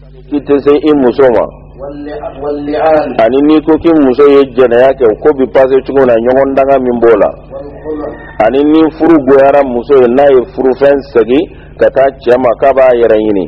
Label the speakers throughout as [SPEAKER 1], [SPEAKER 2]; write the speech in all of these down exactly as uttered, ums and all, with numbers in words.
[SPEAKER 1] kite sai in musoma ani ni ko ki muso ye jana yake ko bi passe chugo na nyongon danga mimbola ani ni furu goyara muso ye na ye furu fen sagi kata chama kaba yarayini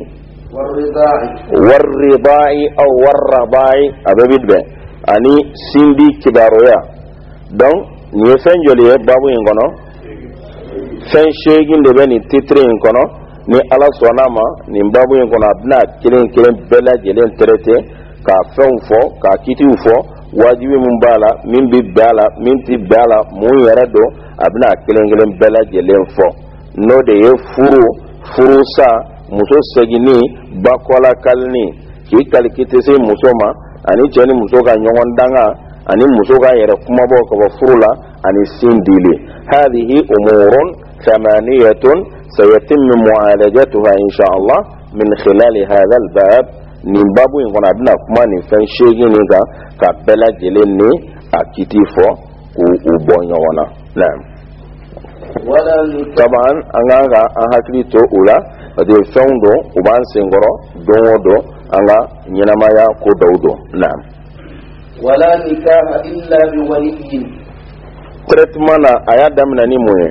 [SPEAKER 1] warribai aw warrabai ababidbe ani sindi kibaroya donc ni fen joliye babu ngono fen shegin de beni titre ngono ni ala sonama ni babu ngono abna kilen kilen bela jelen traité ka fen fo ka kiti fo wajibi mun bala min bi bala min ti bala mun yarado abna kilen kilen bela jelen fo no de ye furu furu sa muso segini bakola kalni ki kalkite se muso ma ani jeni muso ka nyongon danga ani muso ka yere kuma bo ko furula ani sindili hadhihi umurun thamaniyatun sayatim mu'alajatuha insha Allah min khilal hadha albab ni babu ngona dina kuma ni fan shegi ni ga ka bela jelen ni akiti fo ku ubonyo wana naam wala taban anga ahakli to ula de fawndo uban sengoro dowodo anga nyinamaya ko dawdo naam wala nikaha illa bi waliyyin traitement aya damna ni moye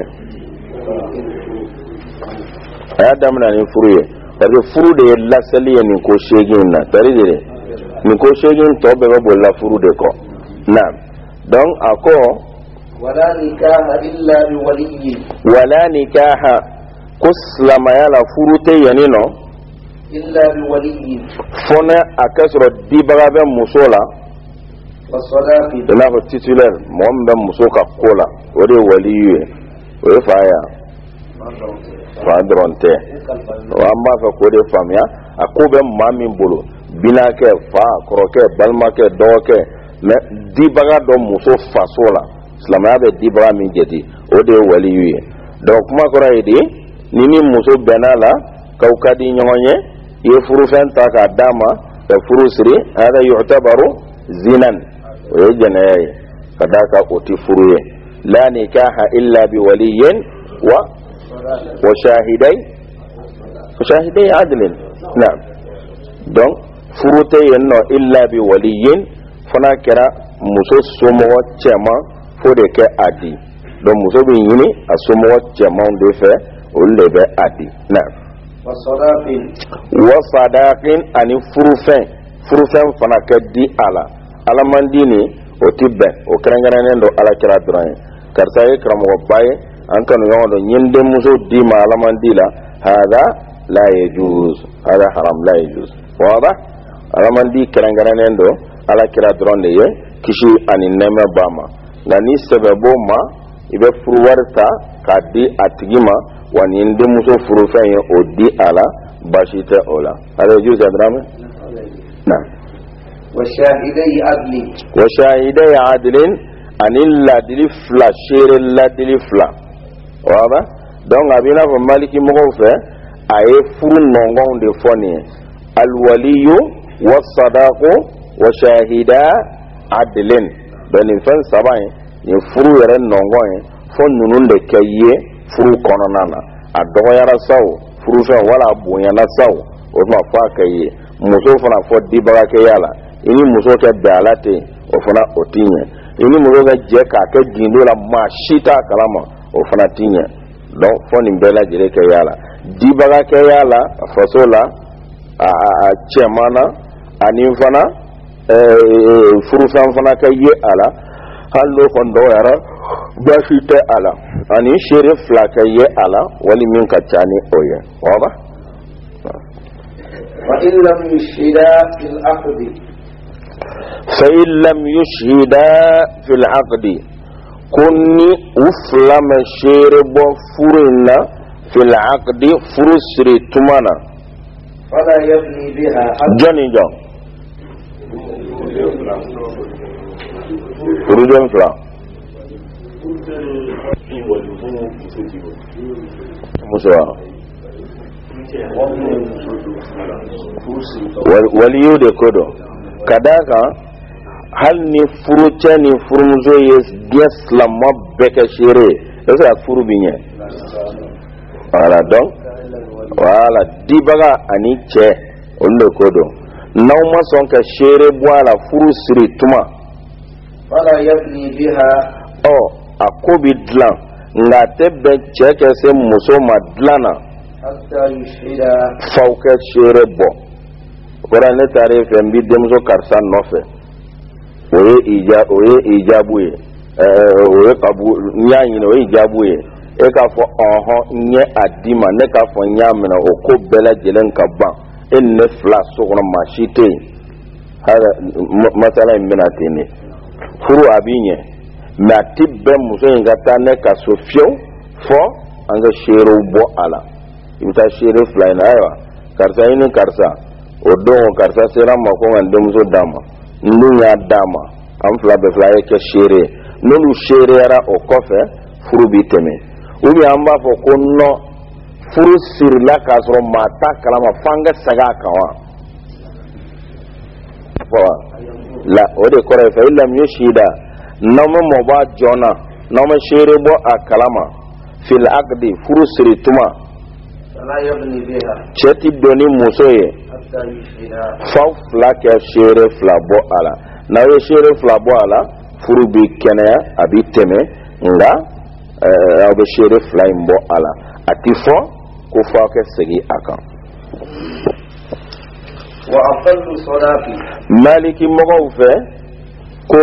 [SPEAKER 1] aya damna ni furuye parce que furu de la saliye ni ko shegin na tari de ni ko shegin to be bo la furu de ko naam donc ako wala nikaha illa bi waliyyin wala nikaha kuslama yala furute yanino illa bi waliyyin fona akasro dibarabe musola wasadaqi dana ko titulaire mom be musoka kola ode waliyu o faya fa dronte wa ma fa ko de famia akobe mamin bolo binake fa kroke balmake doke me dibaga do muso fasola islama be dibara min jeti ode waliyu donc kuma ko raydi nini muso benala kaukadi nyonye ye furu fenta ka dama e furu siri hada yu'tabaru zinan wa yajnay kadaka oti furuye la nikaha illa bi waliyyin wa wa shahidai shahidai adlin na'am donc furute yenno illa bi waliyyin fana kira muso somo chema fode ke adi donc muso bi yini asomo chema de fe ulle be adi na wasadaqin wasadaqin ani furufen furufen fana ka di ala ala mandini o tibbe o krangana ndo ala kira duran karta e kramo baye an kanu yondo nyinde muso di ma ala mandila hada la yajuz hada haram la yajuz wada ala mandi krangana ndo ala kira duran de kishi ani nema bama ngani sebebo ma ibe furuwarta kadi atigima wani inde muso furufen odi ala bashite ola ala juza drama na wa shahidai adli wa shahidai adlin anil ladli fla shire ladli fla waba donc abina fa maliki mo fe aye furu nongon de foni al waliyu was sadaqu wa shahida adlin bani fan sabai ni furu yare nongon fon nunun de kaye furu kononana a dogoyara saw furu fe wala bonyana saw o ma fa kaye muso fana fo dibaga ke yala ini muso ke dalate o fana otinye ini muso ga je ka ke gindo la mashita kalama o fana tinye donc fo ni bela jere ke yala dibaga ke yala fasola a a chemana ani fana eh furu fana ke ye ala hallo kondo yara bashite ala ani shere flaka ye ala wali min ka chani oye waba wa illam yushhida fil aqdi fa illam yushhida fil aqdi kunni uflama shere bo furina fil aqdi furusri tumana fala yabni biha jani jo furujon fla muso waliyu de kodo kadaka hal ni furuce ni furmuzo yes geslamma beke shere esa furu binye wala donc wala dibaga ani che onde kodo naw ma son ka shere bwala furu siri tuma
[SPEAKER 2] fala yabni biha
[SPEAKER 1] o akobi dlan nga tebbe cheke se muso madlana
[SPEAKER 2] hatta yushhida
[SPEAKER 1] fawka shere bo kora ne tare fe mbi demzo karsa nofe oye ija oye ijabuye eh oye kabu nyanyi no ijabuye e ka fo oho nye adima ne ka fo nyamna oko bela jelen kaba en ne fla sokona mashite hada masala minatini furu abinye na tibbe muso ngata ne ka sofio fo anga shero bo ala ibita shere fly na aywa karsa ini karsa odo karsa sera mako ngande muso dama ndunya dama am fla be fly ke shere nulu shere ara okofe furu biteme ubi amba fo konno furu sirla kasro mata kalama fanga saga kawa fo la ode kore fa illam yushida nama moba jona nama shere bo akalama fil aqdi furu sirituma
[SPEAKER 2] la yabni biha
[SPEAKER 1] cheti doni musoye
[SPEAKER 2] hatta yushhida
[SPEAKER 1] fa flak ya shere flabo ala na we shere flabo ala furu bi kenya abiteme nga eh abe shere flaimbo ala atifo ko fa ke segi akan
[SPEAKER 2] wa aqallu sadaqi
[SPEAKER 1] maliki mogo ko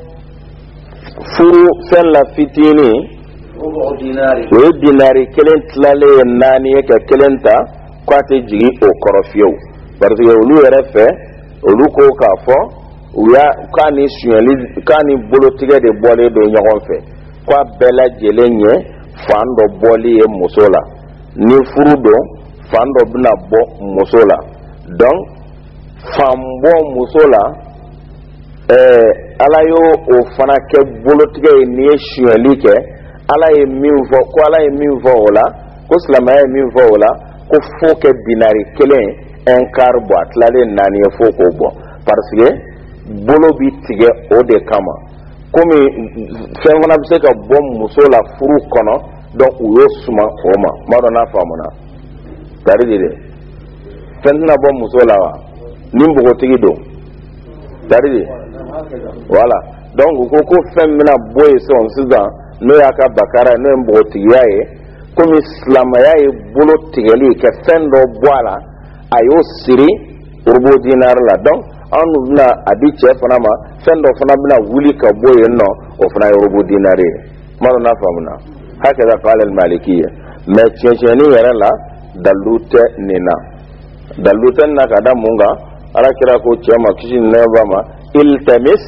[SPEAKER 1] furu sella fitini
[SPEAKER 2] rubu dinari
[SPEAKER 1] we dinari kelen tlale nani ka kelenta kwate jigi o korofio parce que olu yere fe olu ko ka fo uya kani sueli kani bolotige de bole do nyagon fe kwa bela jelenye fando boli e musola ni furu do fando bina bo musola donc fambo musola eh alayo o fana ke bolotige ni sueli ke alaye minfo ko alaye minfo wala ko slama ye minfo wala ko fo ke dinari kelen en karbo atlale nani fo ko bo parce que bolo bi tige o de kama komi fenwana bise ka bom musola furu kono donc uyo suma oma marona famuna tari dire fenna bom musola wa nimbo tigi do tari dire voilà donc ko ko femina boy son sidan no yaka bakara no mbo tiyaye komi islam yaye bolo tigeli ke fendo boala ayo siri urbo dinar la donc anu na adiche fana ma fendo fana bina wuli ka boye no o fana urbo dinare maro na famuna hakaza qala al malikiyya ma checheni yara la dalute nina dalute na kada munga ala kira ko chema kishin ne bama iltamis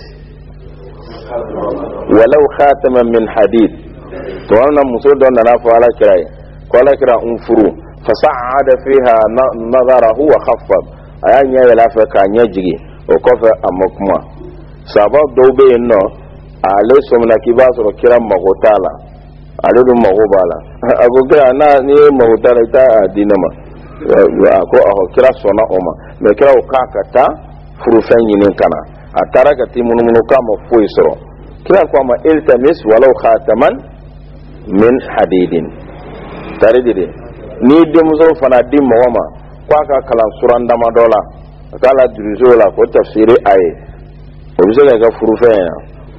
[SPEAKER 1] ولو خاتما من حديد توانا مسود أننا فعلا كراي قال كرا انفرو فصعد فيها نظره وخفض أيان يلا فكان يجري وكفى أمكما سبب دوبي إنه عليه سمنا كباس وكرا مغوتالا عليه مغوبالا أقول كرا أنا ني مغوتالا تا دينما أقول أهو كرا سونا أما مكرا وكاكتا فرفين ينكنا أتركتي من منكام فويسرو كلا كما التمس ولو خاتما من حديد تريدي ni demzo fana dim mawama kwa ka kalan suran dama dola kala dirizo la ko tafsiri ay obize ga furufe ya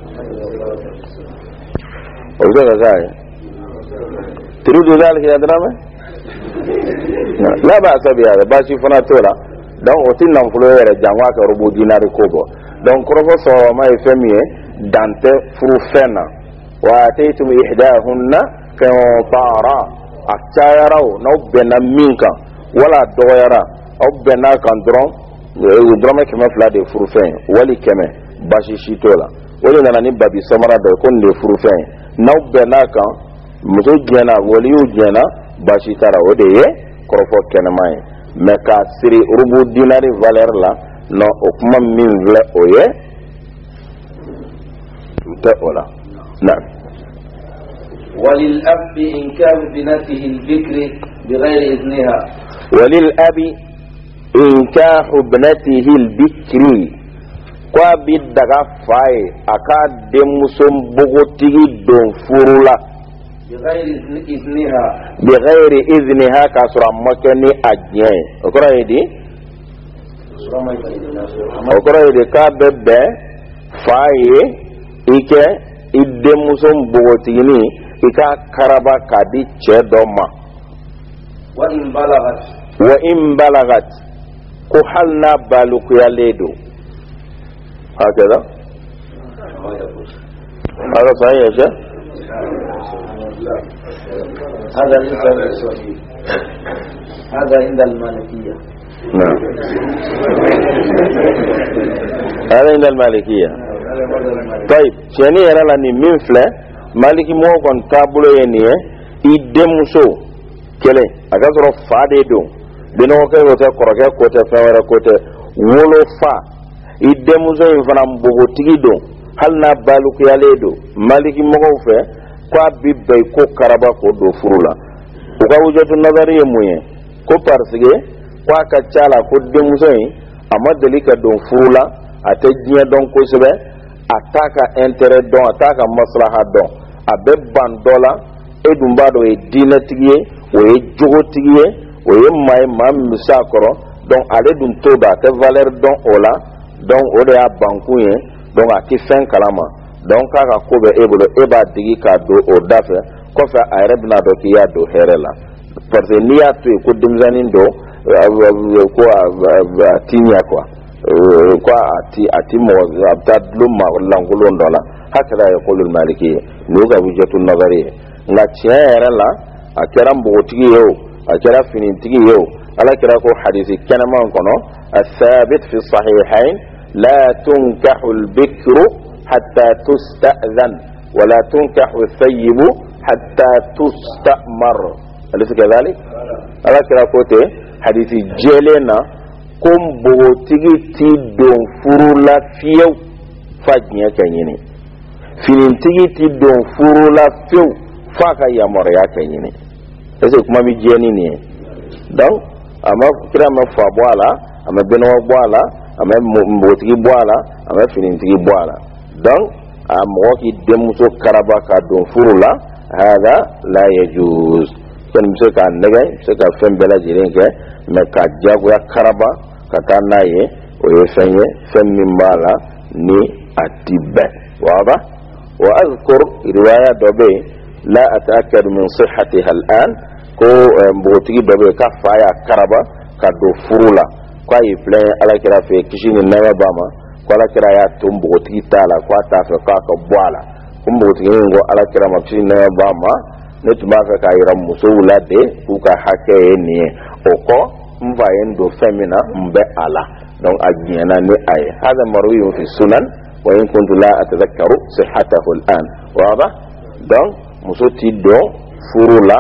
[SPEAKER 1] obize ga ay tiridu zalika ya drama la ba sabiya ba shi fana tola dan otin nan fulo yere jangwa ka rubu dinari kobo dan krofo so ma efemie dante frufena wa ataytum ihdahunna qantara akayarao no bena minka wala doyara au bena kan dron e drome kema fla de frufen wali keme bashi shitola wali nana ni babi samara de kon de frufen no bena kan muso jena wali u jena bashi tara ode ye krofo kenamai meka siri rubu dinari valeur la no okuma min vle oye تقولا نعم
[SPEAKER 2] وللأب إنكاح بنته البكر بغير إذنها
[SPEAKER 1] وللأب إنكاح ابنته البكر وبدغا فاي أكاد مسم بغتي دون فرولا
[SPEAKER 2] بغير إذنها
[SPEAKER 1] بغير إذنها كسر مكاني أجنين أقرأ يدي okoro de ka bebbe faye ike idde musum bogotini ika karaba kadi chedoma
[SPEAKER 2] wa in balagat
[SPEAKER 1] wa in balagat ko halna baluku ya ledo hakada هذا صحيح يا شيخ
[SPEAKER 2] هذا هذا عند المالكية
[SPEAKER 1] نعم هذا عند المالكية طيب شنو يرى لاني من فلا مالكي مو كون تابلو يني يدمسو كله اغازرو فادي دو بينو كاي وتا كوراكا كوتا فاورا كوتا ولو فا يدمسو يفنا مبوغوتيغي دو hal na baluk yaledo maliki mogo fe kwa bibbe ko karaba ko do furula ko ga wujatu nazari muye ko parsige kwa ka chala ko demusoi amadalika do furula atajiya don ko sebe ataka intérêt don ataka maslaha don abe bandola edumba do e dinatiye o e jogotiye o e may mam misakoro donc ale dum toba te valeur don ola donc o de a bankuye donc a ti fen kalama donc kaka ko be ebolo eba digi ka do o dafe ko fa arebna do ki ya do herela parce que ni atu ko dimzanin do ko tinya kwa ko ati ati mo abdadlu ma langulo ndola hakala ya qulul maliki no ga wujatu nazari nga herela akaram bo tigi yo akara finin tigi yo ala kira ko hadisi kanama kono الثابت في الصحيحين لا تنكح البكر حتى تستأذن ولا تنكح الثيب حتى تستأمر أليس كذلك؟ ألا كلا كوتي حديث جيلنا كم بوتيجي تيدون فرولا فيو فاجنيا كنيني فين تيجي تيدون فرولا فيو فاكا ياموريا كنيني أليس كما بيجيني donc أما كلا ما فابوالا أما بنوا بوالا ama mbotigi boala ama finintigi boala donc am woki demuso karaba ka don furula hada la yajuz kan misaka nagay misaka fembela jirenke me ka jago ya karaba kata naye o yefenye femmi mbala ni atibe waba wa azkur riwaya dobe la ataakkad min sihhatiha al'an ko mbotigi dobe ka faya karaba ka do furula kwa yi plan ala kira fe kishini nama bama kwa ala kira ya tumbo titala kwa tafe kwa ka bwala kumbo tingo ala kira ma kishini nama bama netuma ka ka ira musula de uka hake ni oko mva endo femina mbe ala donc agiana ni ay hada marwi fi sunan wa in kuntu la atadhakkaru sihhatahu al'an wada donc musuti do furula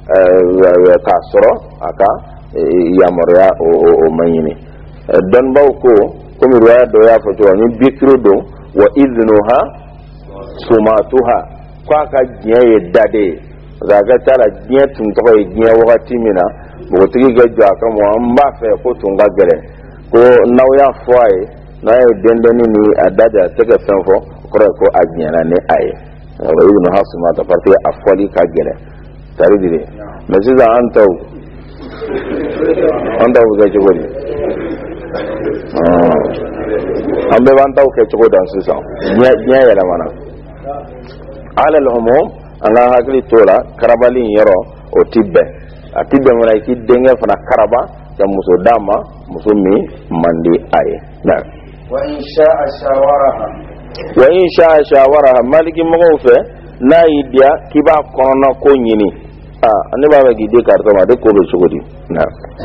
[SPEAKER 1] kasro aka yamoria o o mayini don bawko komi riwaya do ya foto ni bikru do wa idnuha sumatuha kwa ka giye dade zaga tara giye tun to ko giye wakati mina bo tigi ga jo aka mo amba fe ko tunga gere ko nawya foye na e dendeni ni adada tege fenfo ko ko agiya na ne aye wa idnuha sumata parti afwali ka gere tari dire mais ça anta anda uga jogori ah ambe banta uke jogo dan sisa nya nya yala mana ala al-umum anga hakli tola karabali yero o tibbe atibbe mona ki denga fana karaba ya muso dama muso mi mandi aye na
[SPEAKER 2] wa in sha'a shawaraha
[SPEAKER 1] wa in sha'a shawaraha maliki mo fe na idia kiba kono ko nyini ah ane baba gide karto ma de ko be chogodi na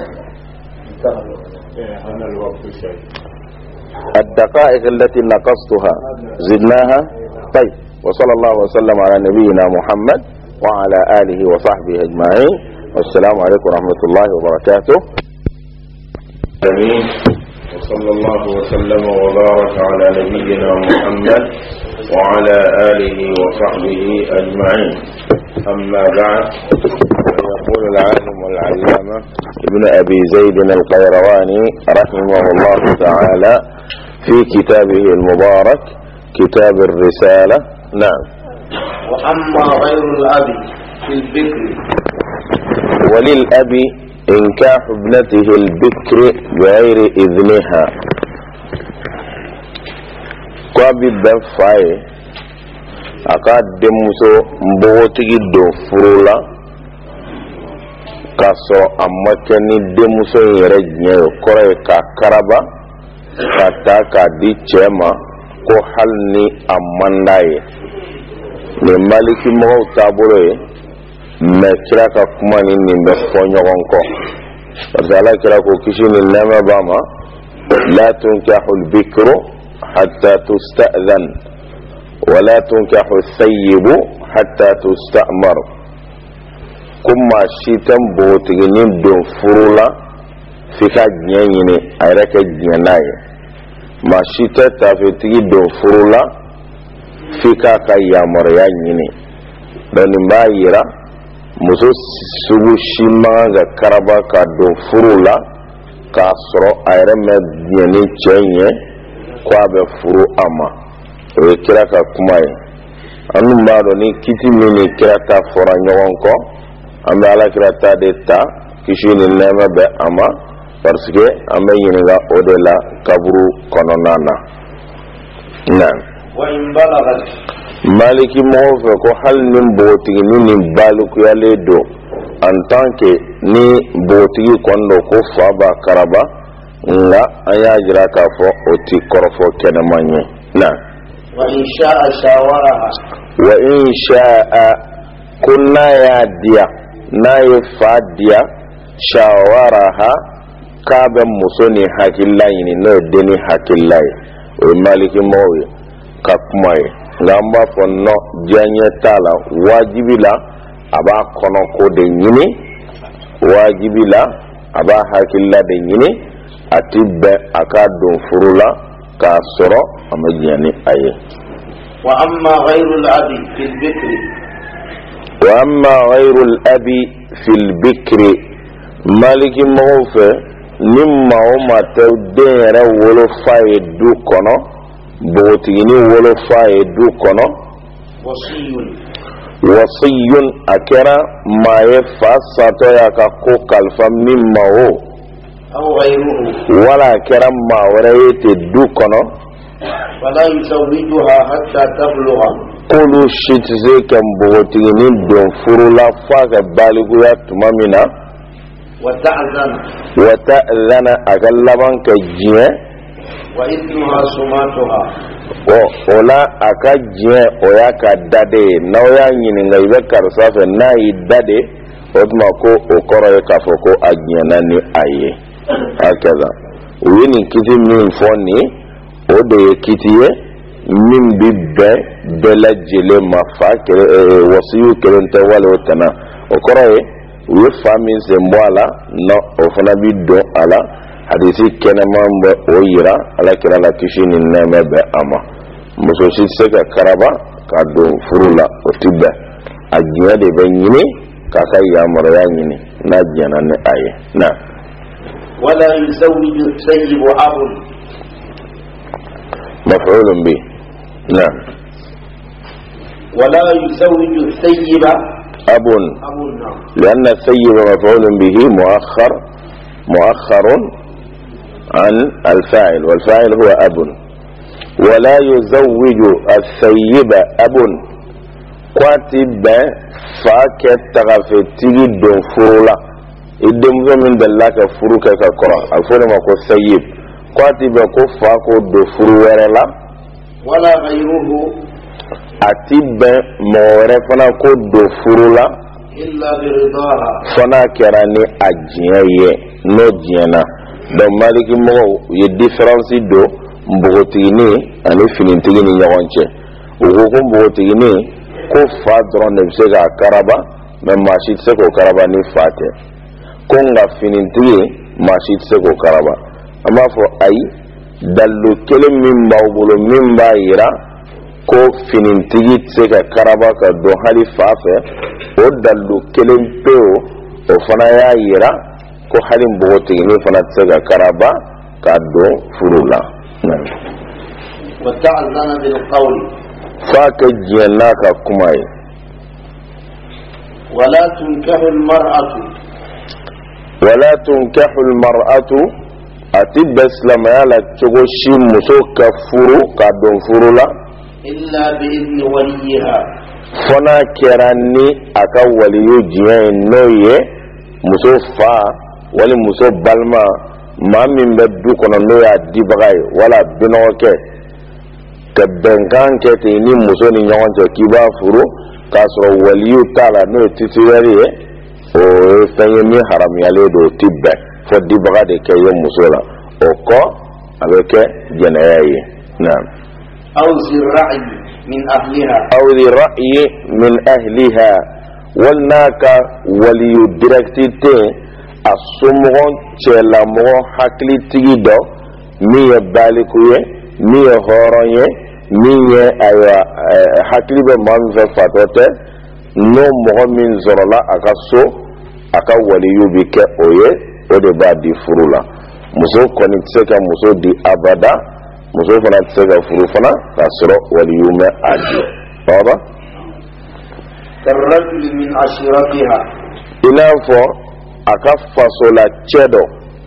[SPEAKER 3] ana الوقت شيء
[SPEAKER 1] الدقائق التي نقصتها زدناها طيب وصلى الله وسلم على نبينا محمد وعلى آله وصحبه أجمعين والسلام عليكم ورحمة الله وبركاته
[SPEAKER 3] امين وصلى الله وسلم وبارك على نبينا محمد وعلى آله وصحبه أجمعين أما بعد يقول العالم والعلامة
[SPEAKER 1] ابن أبي زيد القيرواني رحمه الله تعالى في كتابه المبارك كتاب الرسالة نعم
[SPEAKER 2] وأما غير الأب في البكر
[SPEAKER 1] وللأب إنكاح ابنته البكر بغير إذنها قابل بفاي أكاد دمسو مبوتي دو فرولا كاسو أمكني دمسو يرجني كوري كاكربا كاتاكا دي چما ko halni amandaye ne maliki mo tabure me kira ka kuma ni nimbe fo nyogon ko parce kira ko kishini nama bama la tunkahu al-bikru hatta tusta'dhan wa la tunkahu as-sayyibu hatta tusta'mar kuma shitan botigini don furula fika nyanyine ayraka nyanaye ma shita tafetigi don furula fika ka yamar ya nyine don ba yira muso sugu shima ga karaba ka don furula ka soro ayre me nyene chenye kwa be furu ama o kira ka kuma yi anu ma do ni kiti mini kira ta fora nyon ko amba ala kira ta de ta kishini nema be ama parce que ame yiniga odela kaburu kononana na
[SPEAKER 2] wa in balagat
[SPEAKER 1] maliki mo fe ko hal nim botigi ni nim baluku yale do en tant que ni botigi kondo ko faba karaba nga aya jira ka fo oti korofo kenemanye na
[SPEAKER 2] wa in sha'a shawaraha
[SPEAKER 1] wa in sha'a kunna ya dia na yafadia shawaraha kabe musoni hakillahi ni no deni hakillahi o maliki mowe kakmai ngamba fonno janye tala wajibila aba kono ko de nyini wajibila aba hakilla de nyini atibbe akado furula ka soro amajani aye
[SPEAKER 2] wa amma ghayrul abi fil bikri
[SPEAKER 1] wa amma ghayrul abi fil bikri maliki mowe nimma o mata den yɛrɛ wolofa ye du kɔnɔ bogotigini wolofa ye du kɔnɔ wasiyun a kɛra maa ye fa satɔ y'a ka ko kalifa min ma o wala a kɛra maa wɛrɛ ye te du kɔnɔ k'olu si tɛ se ka bogotigini don furu la f'a ka balikuya tuma min na وتأذن أغلبا كجيه
[SPEAKER 2] وإذنها سماتها
[SPEAKER 1] ولا أكجيه وياك دادي نويا ينينغا يبكر صافي ناي دادي ودمكو وكورا يكافوكو أجيناني أيه هكذا ويني كتي من فوني ودي كتي من بيبه بلا جيلي مفاك وصيو كرنت والو تنا وكورا we famin semboala no ofana bi do ala hadisi kenaman be oyira ala kira la kishini neme be ama muso si seka karaba ka do furula otibe ajiya de be nyini ka kai ya mara ya nyini na jana ne aye na
[SPEAKER 2] wala yuzawwiju sayyibu abun
[SPEAKER 1] maf'ulun bi na
[SPEAKER 2] wala yuzawwiju sayyiba
[SPEAKER 1] أب لأن السيب مفعول به مؤخر مؤخر عن الفاعل والفاعل هو أب ولا يزوج السيب أب كاتب فاكت تغفتي دون فرولا إدم من دلاك فروك كقرا الفرم كو السيب كاتب كفاكو دو فرولا
[SPEAKER 2] ولا غيره
[SPEAKER 1] atibe mawere fana ko do furula
[SPEAKER 2] illa biridaha
[SPEAKER 1] fana kerani ajiye no jiena do maliki mo ye difference do mbogotini ani finintigini nyawonche ugo mbogotini ko fa dron ne bisega karaba me mashit se ko karaba ni fate ko nga finintigi mashit se ko karaba ama fo ai dallu kele min bawbulo min bayira ko finintigi se ka karaba ka do hali fafe o dallu kelen peo o fana ya yira ko halin bogotigi ni fana se ka karaba ka do furula
[SPEAKER 2] wa ta'allana bil qawli
[SPEAKER 1] fa ka jiyana ka kumai
[SPEAKER 2] wala tunkahu al mar'atu
[SPEAKER 1] ولا تنكح المرأة أتب إسلام يالا تغشي مسو كفرو كادون فرولا
[SPEAKER 2] إلا بإذن وليها
[SPEAKER 1] فنا كراني أكا وليو جيان نوية مسو فا ولي مسو بالما ما من بدو كنا نوية دي بغاي ولا بنوكي كبنكان كتيني مسو نيوان كيبا فرو كاسرو وليو تالا نوية تتواري o fenye mi haram yale do tibbe fo di baga de ke yo musola o ko avec jenaye naam
[SPEAKER 2] aw zi ra'i min ahliha
[SPEAKER 1] aw zi ra'i min ahliha wal naka wali directité asumon chela mo hakli tigi do mi ya balikuye mi ya horonye mi ya aya hakli be man fa fatote no mo min zorola akaso aka waliyu bi ke oye o de ba di furula muso koni tseka muso di abada muso fana tseka furu fana kasro waliyu me adi baba
[SPEAKER 2] karrajul min ashiratiha
[SPEAKER 1] ila fo aka fasola chedo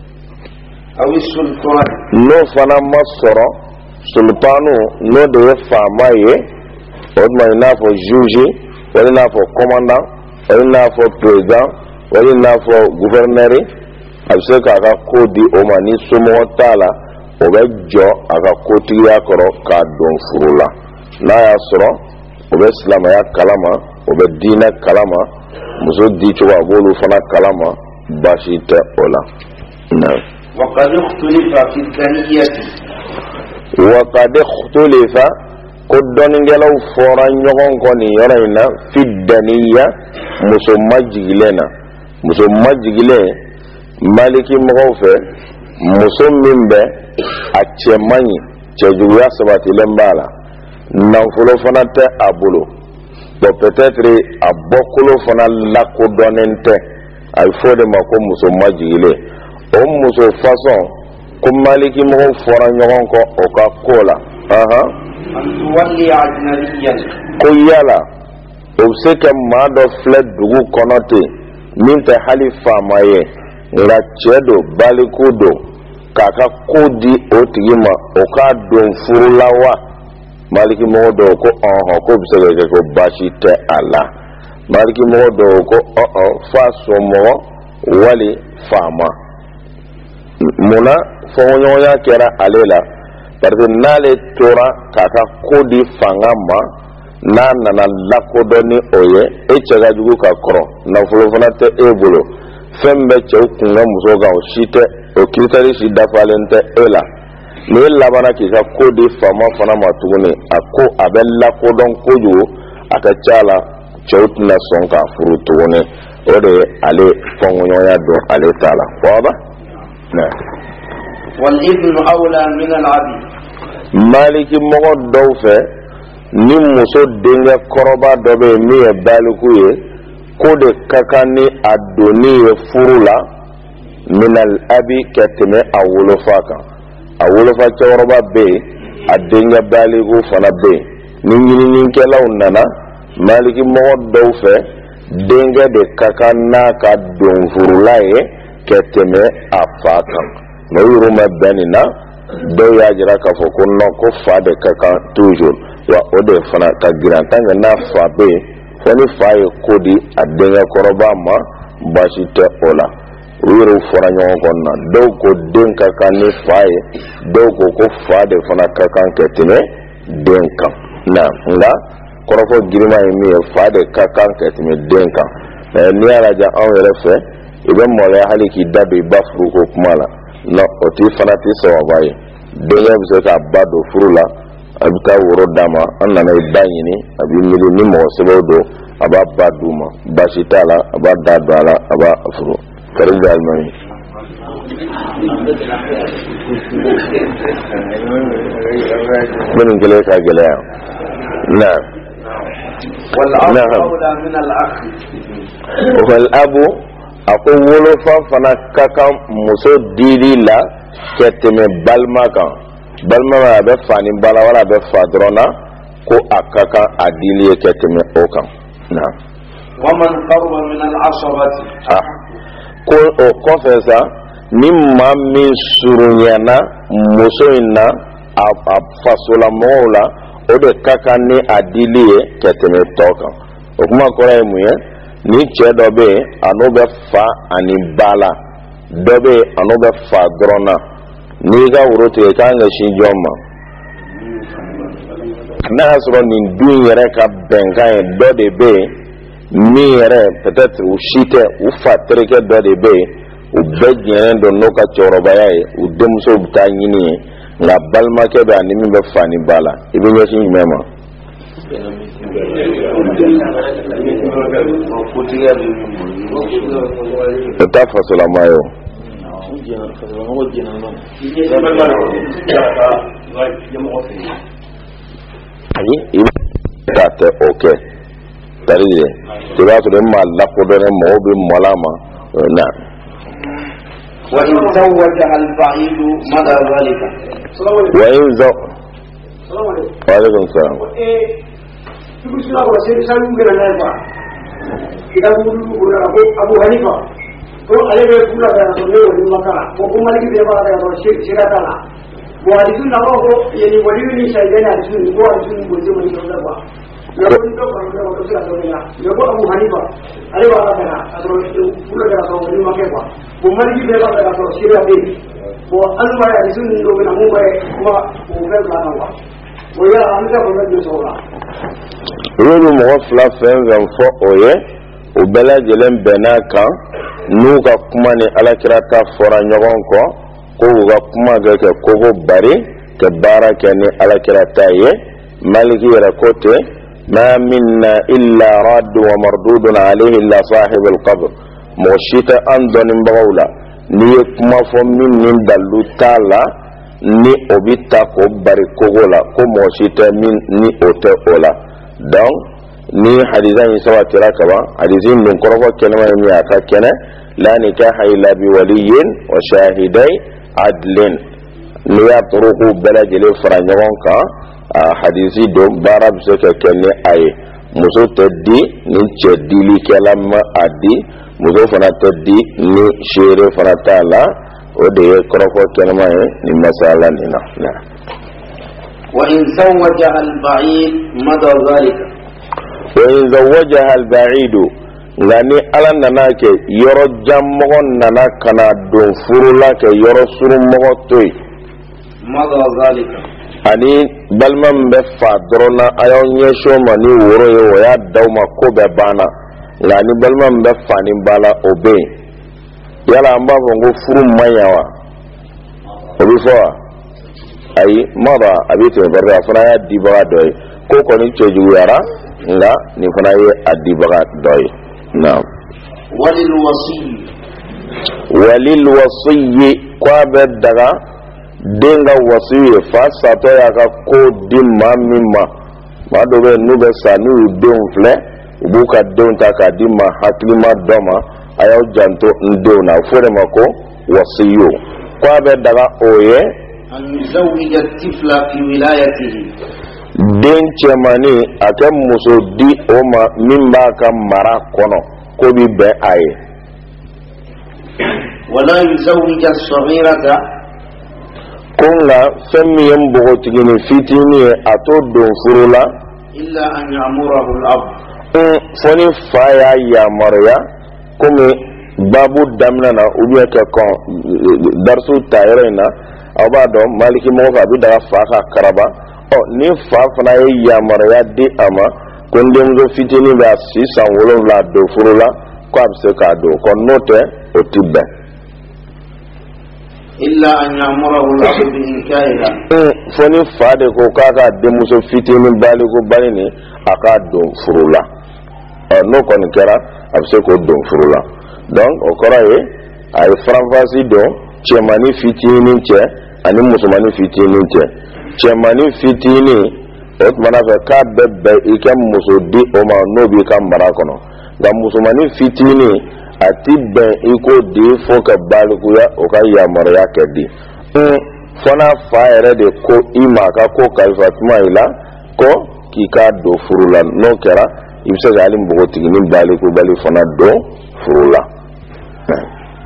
[SPEAKER 2] awi sultan
[SPEAKER 1] no fana masoro sultanu no de famaye o ma ina fo juge wala na fo commandant wala na fo président wali na fo gouverneur abse ka ka kodi o mani somo tala o be jo aka koti ya koro ka don furula na ya soro o be islam ya kalama o be dina kalama muso di cho abolu fana kalama bashi ta ola na
[SPEAKER 2] wa qad ikhtalifa fi daniyati
[SPEAKER 1] wa qad ikhtalifa kodon ngelaw fora nyogon ko ni yorayna fi daniya muso majigilena muso majigile maliki mɔgɔw muso min bɛ a cɛ man ɲi cɛjuguya sabatilen b'a la nafolo fana tɛ a bolo bon peut-être a bɔkolo fana lakodɔnnen tɛ a bɛ fɔ de ma ko muso majigile o muso façon ko maliki mɔgɔw fɔra ɲɔgɔn kɔ o ka ko la ko yala o bɛ se ka maa dɔ filɛ dugu kɔnɔ ten min tɛ hali faama ye nka cɛ do baliku do k'a ka ko di o tigi ma o k'a don furu la wa maliki mɔgɔ dɔw ko ɔhɔn ko bɛ se ka kɛ ko baasi tɛ a la maliki mɔgɔ dɔw ko ɔhɔn fa somɔgɔ wali faama munna fɔɲɔgɔnya kɛra ale la parce que n'ale tora k'a ka ko di fanga ma n'a nana lakodɔn ni o ye e cɛ ka jugu ka kɔrɔ nafolo fana tɛ e bolo fɛn bɛ cɛw kun ka muso kan o si tɛ o kiritɛri si dafalen tɛ e la ni e labana k'i ka ko di faama fana ma tuguni a ko a bɛ lakodɔn kojugu a ka ca la cɛw tɛna sɔn k'a furu tuguni o de ye ale fɔɲɔgɔnya don ale t'a la fɔba
[SPEAKER 2] والابن أولى من العبد
[SPEAKER 1] maliki mɔgɔ dɔw fɛ ni muso denkɛ kɔrɔba dɔ bɛ yen min ye baliku ye ko de ka kan ni a donni ye furu la minal abi ka tɛmɛ a wolofa kan a wolofa cɛkɔrɔba bɛ yen a denkɛ baliku fana bɛ yen ni ɲininikɛlaw nana maliki mɔgɔ dɔw fɛ denkɛ de ka kan n'a ka don furula ye ka tɛmɛ a fa kan n'o yɛrɛ ma bɛn nin na dɔw y'a jira k'a fɔ ko non ko fa de ka kan toujours wa o de fana ka giran tant que n'a fa bɛ yen fo ni fa ye ko di a denkɛ kɔrɔba ma baasi tɛ o la u yɛrɛw fɔra ɲɔgɔn kɔ na dɔw ko den ka kan ni fa ye dɔw ko ko fa de fana ka kan ka tɛmɛ den kan na nka kɔrɔfɔ girima ye min ye fa de ka kan ka tɛmɛ den kan mɛ n'i y'a lajɛ anw yɛrɛ fɛ i bɛ maloya hali k'i da don i ba furu ko kuma la non o t'i fana t'i sababa ye denkɛ bɛ se k'a ba don furu la a bɛ taa woro d'a ma an nana i ba ɲini a b'i miiri ni mɔgɔ sɛbɛw don a b'a ba d'u ma baasi t'a la a b'a da don a la a b'a furu kari bɛ alimami. minnu kɛlen ka gɛlɛya na. wal abu a ko wolofa fana ka kan muso dili la ka tɛmɛ balima kan balima ma a bɛ fa ni bala wala a bɛ fa dɔrɔn na ko a ka kan a dili ye ka tɛmɛ o kan na.
[SPEAKER 2] ومن قرب من العصبة
[SPEAKER 1] ko o kɔfɛ sa ni maa min surunyana muso in na a fasolamɔgɔw la o de ka kan ni a dili ye ka tɛmɛ tɔ kan. O kuma kɔrɔ ye mun ye ni cɛ dɔ bɛ yen a n'o bɛ fa ani ba la dɔ bɛ yen a n'o bɛ fa dɔrɔn na n'i ka woro tigɛ k'an ka sin jɔn ma n'a y'a sɔrɔ nin dun yɛrɛ ka bɛnkan ye dɔ de bɛ yen min yɛrɛ peut-être u si tɛ u fa terikɛ dɔ de bɛ yen u bɛɛ jɛnnen don n'o ka cɛkɔrɔbaya ye u denmuso bɛ taa ɲini ye nka balimakɛ bɛ ani min bɛ fa ni ba la i bɛ ɲɛsin jumɛn ma. o t'a fasolama ye o. ayi i bɛ taa tɛ o kɛ tari de i b'a sɔrɔ e ma lakodɔn mɔgɔw bɛ mɔla ma na.
[SPEAKER 2] وإن زوجها البعيد مدى ذلك.
[SPEAKER 1] وإن زو. وعليكم السلام.
[SPEAKER 4] Abu Hanifa ko ale bɛ kula da so ne wali makara ko ko maliki be ba da so shira dala bo ali tun na ko yeni wali ni sai da na tun ko ali tun ko je wali da ba ya ko to ko da ko sira da ya ya ko Abu Hanifa ale ba da na so kula da so wali makara ko maliki be ba da so shira be ko an ba ya tun do na mu ba ko ko be ba na wa ko ya an da ko da so la
[SPEAKER 1] rolu mɔgɔ fila fɛn fɛn fɔ o ye o bɛɛ lajɛlen bɛnna kan n'u ka kuma ni alakira ta fɔra ɲɔgɔn kɔ ko u ka kuma kɛ kɛ kogo bari ka baara kɛ ni alakira ta ye maliki yɛrɛ ko ten ma minna illa raddu wa mardudun alayhi illa sahibul qabr mɔgɔ si tɛ an dɔnnibagaw la n'i ye kuma fɔ min ni dalu t'a la ni o bi ta k'o bari kogo la ko mɔgɔ si tɛ min ni o tɛ o la. donc ni hadisa in sabatira kaban hadisi dun kɔrɔfɔ kɛnɛma ye min a ka kɛnɛ la nikaha illa bi waliyin wa shahidai adlin n'i y'a toro k'u bɛɛ lajɛlen fara ɲɔgɔn kan a hadisi don baara bɛ se ka kɛ ni a ye muso tɛ di ni cɛ dilikɛla ma a di muso fana tɛ di ni seere fana t'a la o de ye kɔrɔfɔ kɛnɛma ye ni masala nin na.
[SPEAKER 2] وإن زوجها البعيد مدى ذلك.
[SPEAKER 1] وإن زوجها البعيد ngani ala nana ke yoro jammo nana kana don furula ke yoro suru mo toy
[SPEAKER 2] مدى ذلك.
[SPEAKER 1] ani balman be fa drona ayo nyesho mani woro yo ya dawma ko be bana ngani balman be fa ni bala obe yala amba ngo furu mayawa obi fo ay mara abite barra fana ya dibaga doy ko ko ni ceju yara nga ni fana ye adibaga doy na
[SPEAKER 2] walil wasi
[SPEAKER 1] walil wasi kwa be daga denga wasi fa sato ya ka ko dimma mimma ma do be nu be sanu don fle ubu ka don ta ka dimma haklima doma ayo janto ndo na fore mako wasiyo kwa be daga oye
[SPEAKER 2] أن يزوج الطفل في ولايته.
[SPEAKER 1] den cɛmani a kɛ muso di o ma min b'a ka mara kɔnɔ ko bi bɛn a ye.
[SPEAKER 2] ولا يزوج الصغيرة.
[SPEAKER 1] ko nka fɛn min ye npogotigini fitinin ye a t'o don furu la.
[SPEAKER 2] إلا أن يأمره الأب.
[SPEAKER 1] fo ni fa y'a yamaruya komi babu daminɛ na ou bien ka kɔn darisu ta yɔrɔ in na. aw b'a dɔn maliki mɔgɔ fɛ a bɛ daga fa ka karaba ɔ ni fa fana ye yamaruya di a ma ko n denmuso fitinin bɛ a si san wolonwula don furu la ko a bɛ se k'a don ko n'o tɛ o ti bɛn.
[SPEAKER 2] illa an ya'murahu al-abu bi inkahiha.
[SPEAKER 1] fo ni fa de ko k'a ka denmuso fitinin baliko bali ni a k'a don furu la ɔ n'o kɔni kɛra a bɛ se k'o don furu la donc o kɔrɔ ye a ye faranfasi dɔn cɛmani fitinin cɛ ani musomani fitinin cɛ cɛmani fitinin o tumana fɛ k'a bɛ bɛn i ka muso di o ma n'o b'i ka mara kɔnɔ nka musomani fitinin a ti bɛn i ko di fo ka balikuya o ka yamaruya kɛ di fana fa yɛrɛ de ko i ma ka ko kalifa tuma i la ko k'i ka don furu la n'o kɛra i bɛ se ka hali npogotiginin balikubali fana don furu la.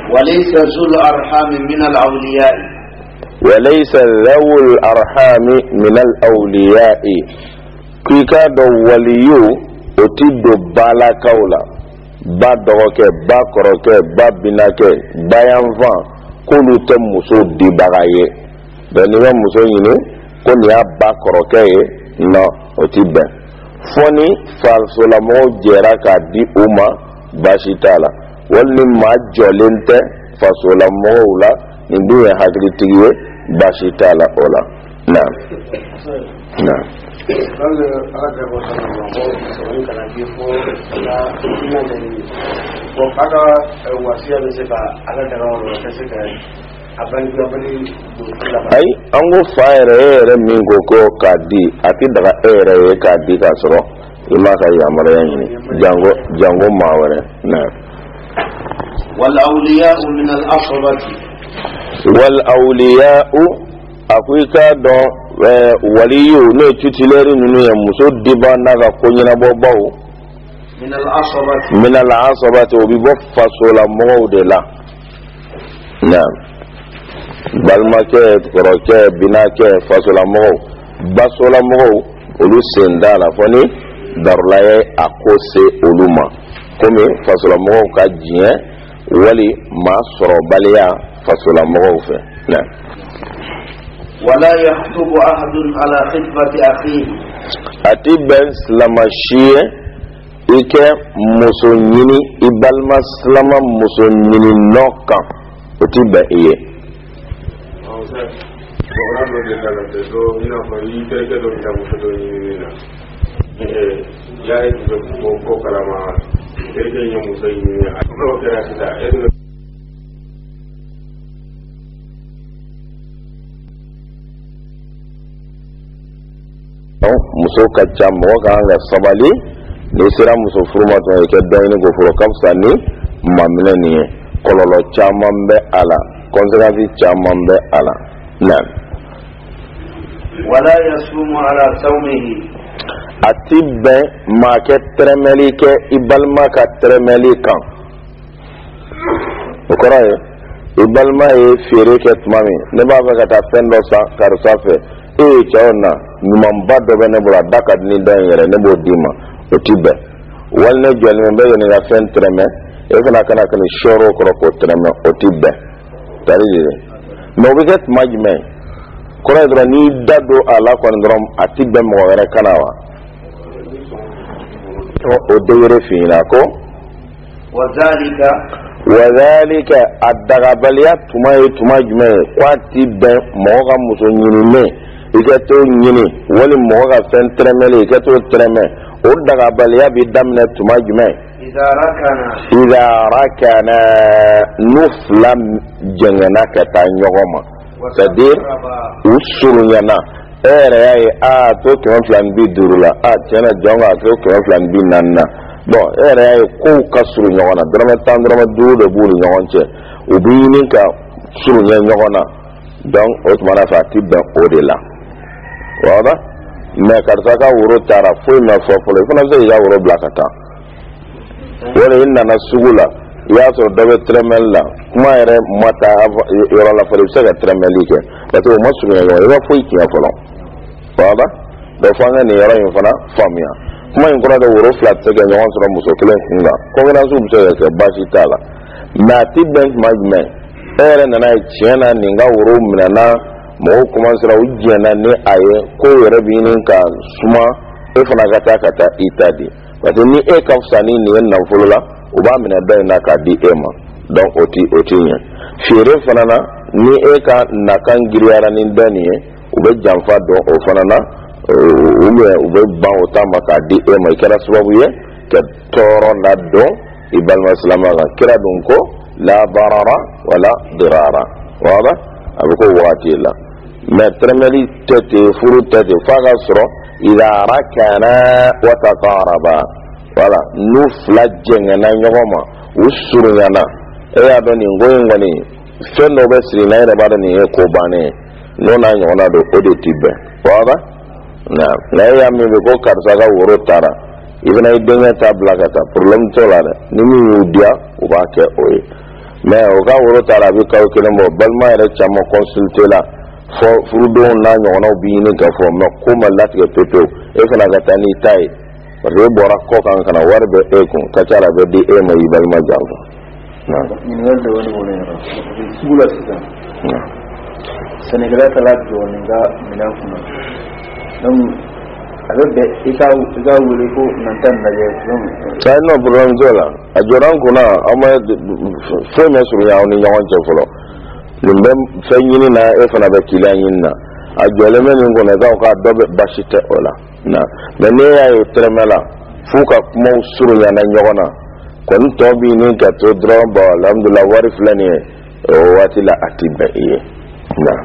[SPEAKER 2] وليس ذو الأرحام من الأولياء
[SPEAKER 1] وليس ذو الأرحام من الأولياء كيكا دو وليو أتدو بالا كولا با دوكي با كروكي با بناكي با ينفان كلو تمسو دي بغاية دنيا مسو يني كون يا با كروكي نو أتبه فوني فالسولامو جيراكا دي أما باشيتالا wali ma jolente fasola mawla ndu ya hakri tigiye bashi tala ola na na
[SPEAKER 4] Allah aga ko sana mo so ni kana bi ko na ina da ni ko kaga wasiya ne se ba ala da rawo ta se ka aban ga bani
[SPEAKER 1] ai an go fire ere min go ko kadi ati daga ere kadi ka soro ima ka yamara yani jango jango maware na
[SPEAKER 2] والأولياء من الأصبة
[SPEAKER 1] والأولياء أفريكا دون وليو نو تشتلري نو يمسو ديبا نغا كونينا بوباو
[SPEAKER 2] من العصبة
[SPEAKER 1] من العصبة وبيبو فاصولا مودلا نعم بالماكيت كروكي بناكي فاصولا مو باسولا مو ولو سندالا فوني darlaye akose oluma komi fasola mo ka jien wali ma soro baliya fasola mo fe na
[SPEAKER 2] wala yahtubu ahadun ala khitbati akhihi
[SPEAKER 1] atiben slamashie ike musonyini ibalma slama musonyini noka otibe iye
[SPEAKER 3] ya yi da ko kalama kirkin yin musayi ne a kuma kira shi da irin
[SPEAKER 1] muso kacca mo ka nga sabali ni sira muso furuma to ke dayni go furo kamsa ni mamle ni kololo chamambe ala konservative chamambe ala nan
[SPEAKER 2] wala yasumu ala sawmihi
[SPEAKER 1] atibbe ma ke tremeli ke ibalma ka tremeli kan okora ye ibalma ye fere ke tmami ne ba ka ta fendo sa karsa fe e chaona nyumam baddo bene bura dakad ni dan yere ne bo dima otibbe walne joli me be ne ga fen treme e kana kana kana shoro ko ko treme otibbe tari no bi get majme kora dra ni dado ala ko ndrom atibbe mo were kanawa o dewere fina ko
[SPEAKER 2] wazalika
[SPEAKER 1] wazalika adagabaliya tuma ye tuma jume kwati be moga muso nyini me iketo nyini wali moga fen tremele iketo treme o dagabaliya bi damne tuma jume
[SPEAKER 2] idha rakana
[SPEAKER 1] idha rakana nuflam jengena kata nyogoma c'est-à-dire usurunyana ere yayi a to kema flan bi durula a tena jonga to kema flan bi nanna bon ere yayi ko kasuru nyogona drama tan drama du de bulu nyogonche ubini ka suru nyogona donc otmana fa tibba odela wada me karta ka wuro tara foi na fo fo fona ze ya wuro blakata wala inna nasugula ya so dobe tremella kuma ere mata yoro la fo se ga tremelike parce que mo sugu yo ya foi ki ya folo baba da fanga ne yara yin fana famia kuma in kura da wuro flat ta ga yawan sura muso kelen kunga ko ga su muso ya ba shi tala na tibben majme ere na na chena ninga wuro minana mo kuma sura ujena ne aye ko yara binin ka suma e fana ga ta kata itadi wato ni e kafsani ne yan nan fulula uba mina dai na ka di ema don oti otinya fere fana na ni e ka nakan giriyara ni daniye ube jamfa don o fanana ube ube ban o tamba ka di e mai kira sababu ye ke toro na don ibal maslama ga kira don ko la barara wala dirara wala abu ko wati la ma tremeli tete furu tete faga soro ila rakana wa taqaraba wala nu flajjenga na nyogoma usuru yana e ya don ni ngoyin ngani fenno be sri na ira bada ni e ko bane no na nyona do ode tibe wala na na ya mi be ko karsa ga woro tara ibna idenya ta blagata problem tola ni mi udia u ba ke oyi mais o ka woro tara bi kaw kelen bo balma yɛrɛ caman consulter la fo furudenw n'a ɲɔgɔnnaw bi ɲini ka fɔ mais ko ma latigɛ pepewu e fana ka taa n'i ta ye parce que e bɔra kɔ kan kana wari bɛ e kun ka ca la bɛ di e ma i balima janfa.
[SPEAKER 5] ɲininkali de wani wolo yɔrɔ sugu la sisan sɛnɛkɛla taara jɔ nin ka minɛn kunna donc a bɛ bɛn i ka i ka wele ko nan ta lajɛ donc
[SPEAKER 1] ça non problème t'o la a jɔra n kunna aw ma foyi ma surunya aw ni ɲɔgɔn cɛ fɔlɔ nin bɛ fɛn ɲini na e fana bɛ kiliyan ɲini na a jɔlen bɛ nin kɔnɔ k'aw ka dɔ bɛ basi tɛ o la na mais ne y'a ye o tɛrɛmɛ la f'u ka kumaw surunyana ɲɔgɔn na kɔni tɔ b'i ni ka to dɔrɔn bɔn alhamdulilah wari filɛ nin ye o waati la a ti bɛn i ye na.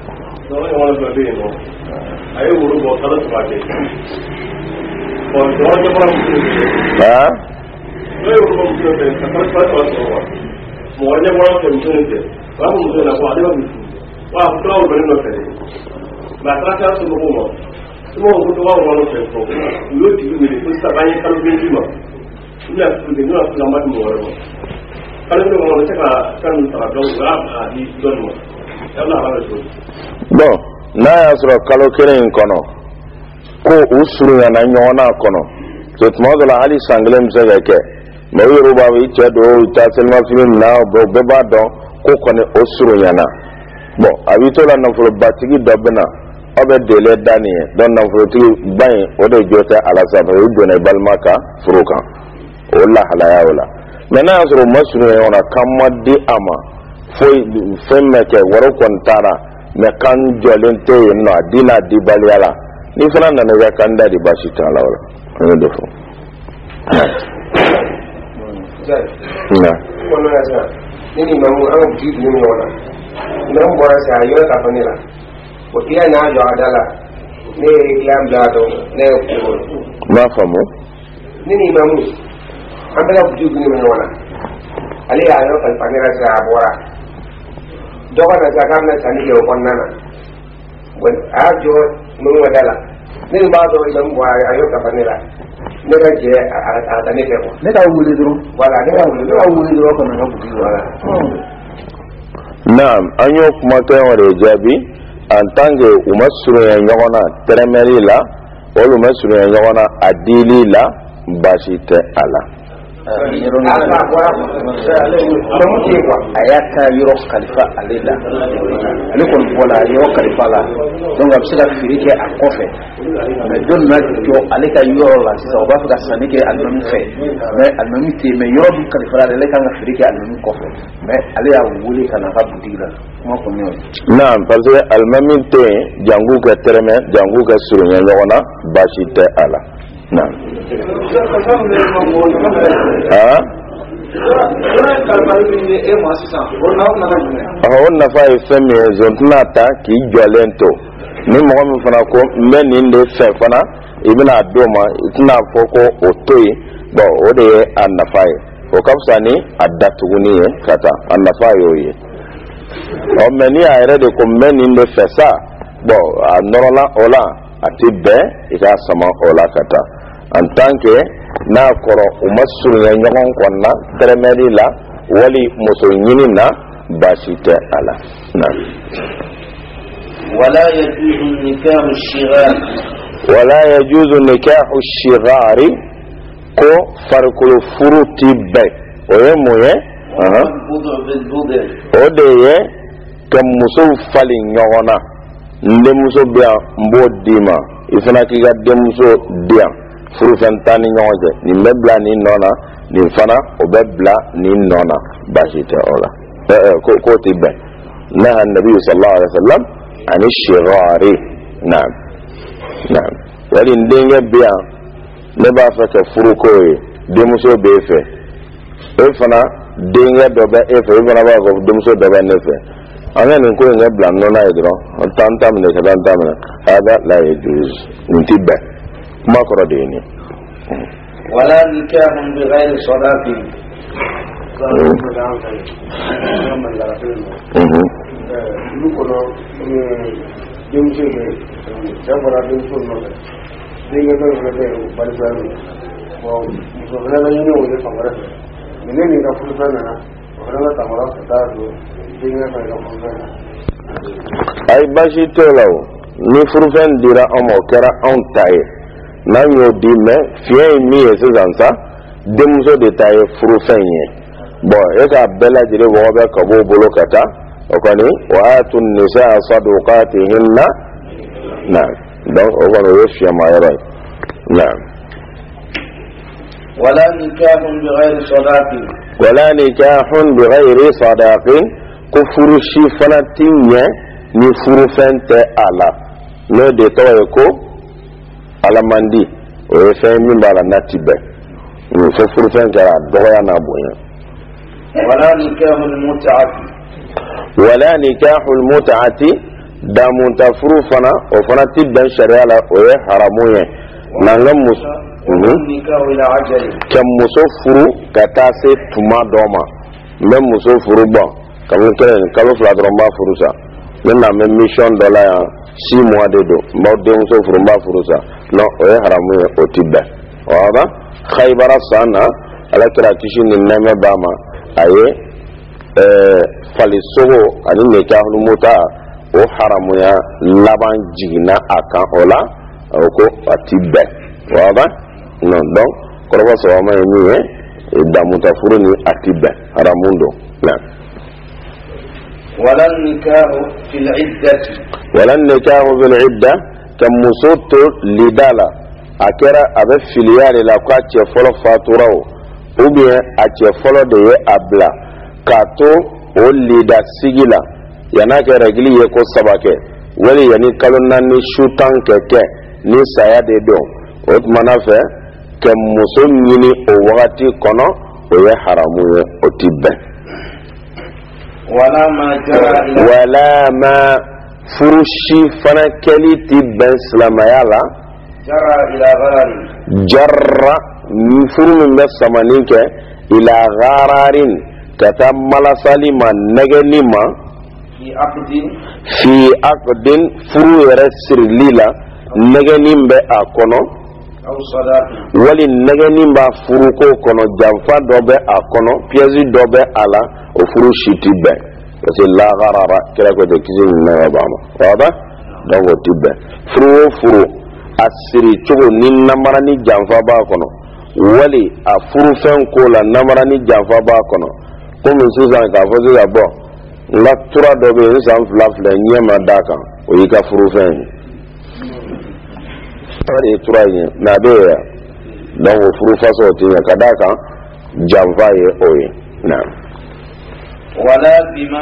[SPEAKER 3] a ye woro bɔ kalo saba kɛ ɔ jɔn jɔbɔra muso de ye.
[SPEAKER 1] aa.
[SPEAKER 3] n'o ye woro bɔ muso fɛ ka kalo saba saba sɔrɔ wa mɔgɔ ɲɛbɔra fɛ muso in fɛ o b'a fɔ muso in na ko ale bɛ muso wa a tora wolo nɔ fɛ dɛ mɛ a taara kɛra somɔgɔw ma somɔgɔw ko tɔgɔ wolo fɛ fɔ u y'o tigi wele ko sisan an ye kalo kelen d'i ma u bɛna furu de n'o y'a fila ma di mɔgɔ wɛrɛ ma kalo kelen kɔnɔ o bɛ se ka fɛn min sara dɔn o y'a di dɔɔni ma yala a b'a bɛ cogo di.
[SPEAKER 1] bon n'a y'a sɔrɔ kalo kelen in kɔnɔ ko u surunyana ɲɔgɔn na kɔnɔ so tuma dɔ la hali san kelen bɛ se ka kɛ mais u yɛrɛ b'a fɔ i cɛ don i taa selimafini min na bɛɛ b'a dɔn ko kɔni o surunyana bon a b'i to la nafolobatigi dɔ bɛ na aw bɛ délai da nin ye donc nafolotigi ba in o de jɔ tɛ ala sanfɛ o donna i balima ka furu kan o lahalaya o la mais n'a y'a sɔrɔ o ma surunya ɲɔgɔn na kan ma di a ma foyi fɛn bɛ kɛ wari kɔni taara mais kan jɔlen tɛ yen nɔ a di n'a dibaliya la ni fana nana i ka kan da di baasi t'a la o la an y'o de fɔ.
[SPEAKER 6] na ni ni mamu an bi bi mi wala nan bora sa yo ta fani la o iya na jo adala ne islam da to ne ko
[SPEAKER 1] ma famu
[SPEAKER 6] ni ni mamu an da bi bi mi wala ali ya yo ta fani la sa bora doga na sa kam na sani ke ko nana bon a jo mun wadala ni ba do idan bora ayo ta fani la ne ka je a ta ne ko
[SPEAKER 5] ne ka wuli duru
[SPEAKER 6] wala ne ka wuli
[SPEAKER 5] ne ka wuli duru ko na ka bugi wala
[SPEAKER 1] naam an y'o kuma kɛ o de jaabi en tant que u ma surunya ɲɔgɔn na tɛrɛmɛli la wala u ma surunya ɲɔgɔn na a dili la baasi tɛ a la.
[SPEAKER 5] a y'a ka yɔrɔ kalifa ale la ale kɔni bɔra yɔrɔ kalifa la donc a bɛ se ka feere kɛ a kɔfɛ mais don na jɔ ale ka yɔrɔ la sisan o b'a fɛ ka sanni kɛ alimami fɛ mais alimami tɛ yen mais yɔrɔ min kalifa la ale kan ka feere kɛ alimami kɔfɛ mais ale y'a wele ka na a ka butigi la kuma kɔni y'o ye.
[SPEAKER 1] naam parce que alimami tɛ yen jangu kɛ tɛrɛmɛ jangu kɛ surunya ɲɔgɔn na baasi tɛ a la. naam. aa. o nafa ye fɛn min ye zon tɛna ta k'i jɔlen to ni mɔgɔ min fana ko n bɛ nin de fɛ fana i bɛna a d'o ma i tɛna fɔ ko o to yen bon o de ye a nafa ye o ka fisa ni a datuguni ye ka taa a nafa y'o ye ɔ mɛ ni a yɛrɛ de ko n bɛ nin de fɛ sa bon a nɔrɔla o la a tɛ bɛn i k'a sama o la ka taa en tant que n'a kɔrɔ u ma surunya ɲɔgɔn kɔnɔna tɛrɛmɛli la wali muso ɲini na baasi tɛ a la.
[SPEAKER 2] ولا يجوز نكاح الشغار
[SPEAKER 1] ولا يجوز نكاح الشغار ko farikolo furu ti bɛn o ye mun ye o de ye ka musow fali ɲɔgɔn na n denmuso bɛ yan n b'o d'i ma i fana k'i ka denmuso di yan furufɛn tan ni ɲɔgɔn cɛ nin bɛ bila nin nɔ na nin fana o bɛ bila nin nɔ na baasi tɛ o la k'o ti bɛn naha nabi sallallahu alaihi wa sallam ani shigari naam naam wali n denkɛ bɛ yan ne b'a fɛ ka furu k'o ye denmuso b'e fɛ e fana denkɛ dɔ bɛ e fɛ e fana b'a fɔ denmuso dɔ bɛ ne fɛ an ka nin ko in kɛ bila nɔ na ye dɔrɔn an t'an ta minɛ ka taa an ta minɛ hada la yajuz nin ti bɛn kuma kɔrɔ de ye nin.
[SPEAKER 2] ولا نكاح بغير صلاة
[SPEAKER 4] olu kɔnɔ denmuso bɛ cɛ bɔra denmuso nɔfɛ denkɛ dɔ fana bɛ yen o balikuya don bon muso fana bɛ ɲini o ye fan wɛrɛ fɛ mais ne nin ka furufɛn nana
[SPEAKER 1] ay bashi tolaw ni furufen dira amo kera on taye nan yo di me fie mi esan sa demso de taye furufen ye bo esa bela dire wo be ka bo bolo kata okani wa atun nisaa sadaqatihinna na donc o ko yo fiya ma yara na
[SPEAKER 2] wala nikahun bighayri sadaqin
[SPEAKER 1] wala nikahun bighayri sadaqin kufuru shi fanatinya ni furufen te ala no de tawe ko alamandi o fe min bala natibe ni fo furufen kara doya na boya
[SPEAKER 2] wala nikahul mut'ati
[SPEAKER 1] wala nikahul mut'ati da muntafuru fana o fana tibban sharia la o ye haramu ye nangam mus
[SPEAKER 2] nikahu ila ajali
[SPEAKER 1] kam musofuru kata se tuma doma même musofuru bon kam kelen kalo fla dromba furusa menna même mission dola ya six mois de do mbaw de musofuru mba furusa no o ye haramu ye o tibba waba khaybara sana ala kira kishi ni neme bama aye eh falisogo ani nikahul muta o haramu ya laban jigina akan ola ko atibbe waba non donc koroba so ma ni e damuta furu ni atibbe haramundo na
[SPEAKER 2] wala nikahu fil iddati
[SPEAKER 1] wala nikahu fil idda kam musoto lidala akera abe filiale la kwa che folo faturao ou bien a che folo de ye abla kato o lida sigila yana ke regli ye ko sabake wali yani kalonna ni shutan keke ni saya de do o mana fe ke muso nyini o wakati kono o ye haramu ye o tibbe
[SPEAKER 2] wala ma jara ila
[SPEAKER 1] wala ma furushi fana keli tibben slamayala
[SPEAKER 2] jara ila gharari
[SPEAKER 1] jarra furu min be samaninke ila ghararin kata malasali ma negeni ma
[SPEAKER 2] fi aqdin
[SPEAKER 1] fi aqdin furu yere sirlila negeni be akono
[SPEAKER 2] aw sadaqi
[SPEAKER 1] wali negeni ba furu ko kono jamfa do be akono pièce do be ala o furu shiti be parce la gharara kala ko de kizin na ba ma waba donc o tibbe furu furu asiri chogo ni namara ni jamfa ba kono wali a furu fen ko la namara ni jamfa ba kono ko min susan ka fo ya bo la tura do be san flafle nyema daka o yi ka furu fen tare tura yin na be ya don o furu faso tin ya kadaka jamfa ye oyi na
[SPEAKER 2] wala bima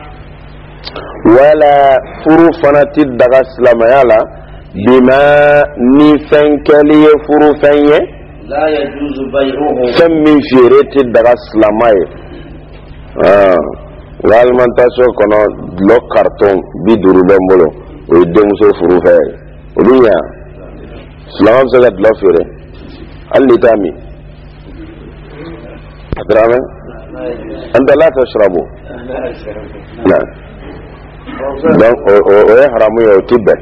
[SPEAKER 1] wala furu fanati daga islamayala bima ni fen kaliye furu fenye
[SPEAKER 2] la yajuzu bay'uhu
[SPEAKER 1] fen min fireti daga islamay ah l'alimentation kono lo carton bi duru bembolo o demuso furu fe olunya islam se la fere alli tami adrame anta la tashrabu la donc o ya haramu yo tibbe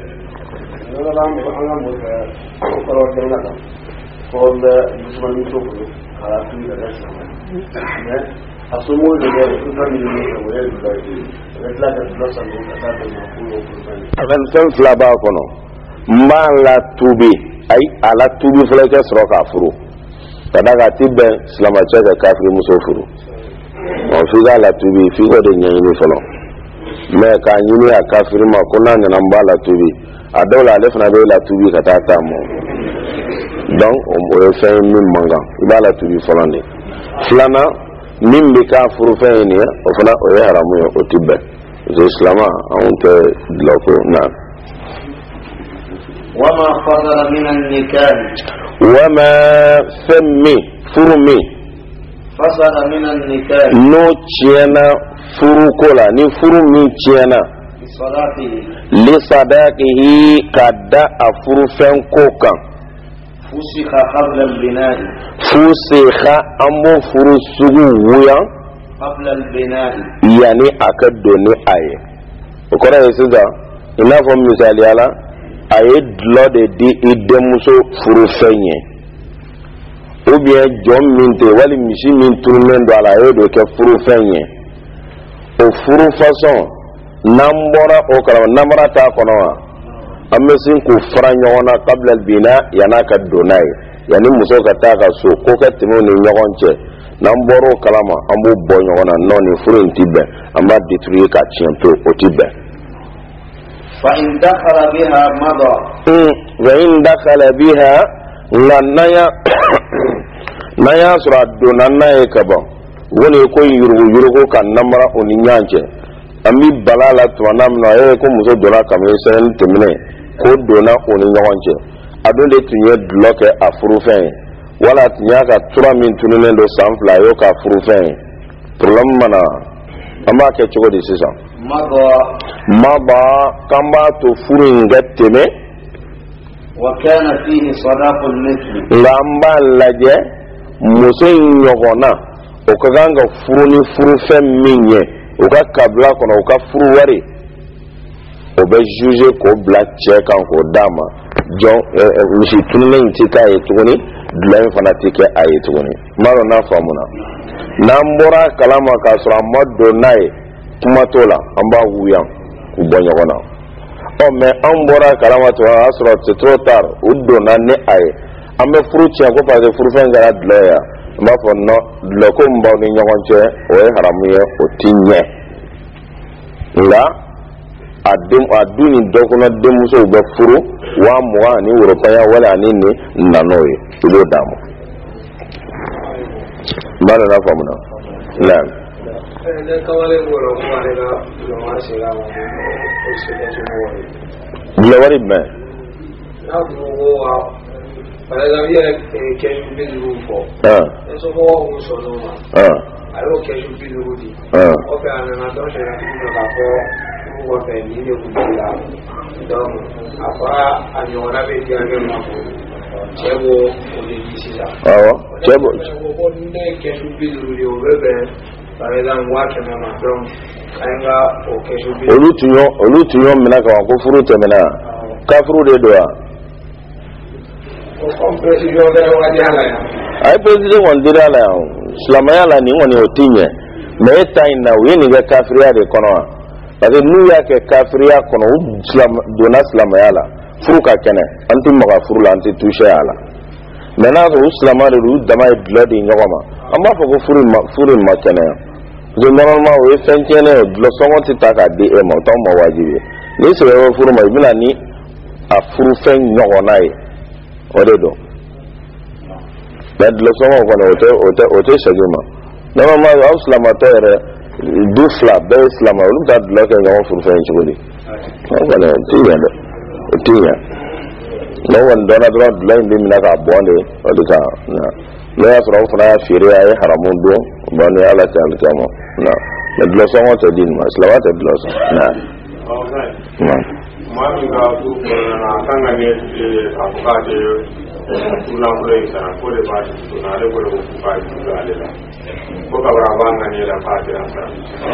[SPEAKER 1] akan sen flaba kono ma la tubi ay ala tubi fele ke soro ka furu kadaka tibbe islama cheka kafiri muso furu o figa la tubi figo de nyini folo me ka nyini ya kafiri ma kuna na mbala tubi adola le fana be la tubi kata tamo donc o e fe min manga ibala tubi folo ni flana min be ka furu fe ni o fana o ya haramu o tibbe je islama on te loko na
[SPEAKER 2] wama fadara min an-nikah
[SPEAKER 1] wama sammi furumi
[SPEAKER 2] fasara min an-nikah
[SPEAKER 1] no chiena furu kola ni furu mi chiena
[SPEAKER 2] salatihi
[SPEAKER 1] li sadaqihi kadda afuru fen kokan
[SPEAKER 2] fusikha qabla al-bina'i
[SPEAKER 1] fusikha ambo furu sugu wuya
[SPEAKER 2] qabla al-bina'i
[SPEAKER 1] yani akaddo ni aye okora yesiza ina fo misali ala aye dlo de di idemuso furu fenye ou bien jom minte wali misi min turmendo ala aye do ke furu fenye o furu façon nambora o kala namara ta kono amesin ku franyona qabla albina yana ka donai yani muso ka ta ka so ko ka timo ni nyogonche namboro kalama ambu bonyona noni furu ntibe amba détruire ka chiento o tibe
[SPEAKER 2] fa in dakhala biha mada
[SPEAKER 1] wa in dakhala biha lanaya naya sura donanna e kaba woni ko yurugo yurugo kan namara oni nyanche ami balala to namna e ko muso dola kam yesen temine ko dona oni nyanche adonde tunye bloke afrufen wala tunya ka tura min tunune do sanfla yo ka afrufen problem mana amma ke chugo de sisa
[SPEAKER 2] mada
[SPEAKER 1] maba kamba to furin gatteme
[SPEAKER 2] wa kana fihi sadaqul mithli
[SPEAKER 1] lamba laje muso nyogona o ka ganga furu ni furu fem minye o ka kabla kono o ka furu wari o be juge ko black check kan ko dama jon misi tunne ntika e tuguni dulain fanatike ayi tuguni maro na famuna nambora kalama ka sura moddo nai kuma tola amba wuya ku bonyogona o me ambora kalama to asra tetrotar uddo na ne ayi ambe furu tia ko pa de furu fengara dloya mba fo no dloko mba ni nyogonche o e haramuye o tinye nga adum aduni dokuno demuso be furu wa muwa ni europaya wala ni ni nanoye ilo damu mbana na famuna la
[SPEAKER 3] ne kawale wala ko wala lo marse la mo o se da mo
[SPEAKER 1] la wari me
[SPEAKER 3] na ko wa para la via che un bel gruppo
[SPEAKER 1] ah
[SPEAKER 3] eso ko un solo ma
[SPEAKER 1] ah
[SPEAKER 3] allo che un bel gruppo
[SPEAKER 1] ah
[SPEAKER 3] o per una dose la fino da po o per ni ne ku la donc apa anyona be ti age ma ko chebo o de disisa
[SPEAKER 1] awo chebo
[SPEAKER 3] ko ne che un bel gruppo o bebe para la wa che ma donc anga o che un bel
[SPEAKER 1] olutunyo olutunyo mina ka ko furu temena ka furu de doa ay president won dira la islamaya la ni woni otinye me tay na we ni ga kafiriya de kono parce que nu ya ke kafiriya kono islam dona islamaya la furu ka kene anti maga furu la anti touche ala me na ko islamaya de dama e blood ngoma amma fa ko furu ma furu ma kene je normalement we fenkene lo songo ti taka de e mo to mo wajibi ni se we furu ma ibina ni a furu fen nyogona e odedo bad lo somo kono ote ote ote sagema nama ma islam atere du fla be islam lu ta lo ke ngam furu fen chugodi wala tiya do tiya no wan dona dro la indi mina ka bonde odika na no ya sura funa ya fire ay haramun do bani ala ta alkamo na na lo somo te din ma islam ta lo so na na
[SPEAKER 3] ma mi ga su na kanga ne a ka je tuna kule sana kule ba shi tuna le kule ku ba shi da ale la ko ka bara ba ngani la pa ta sa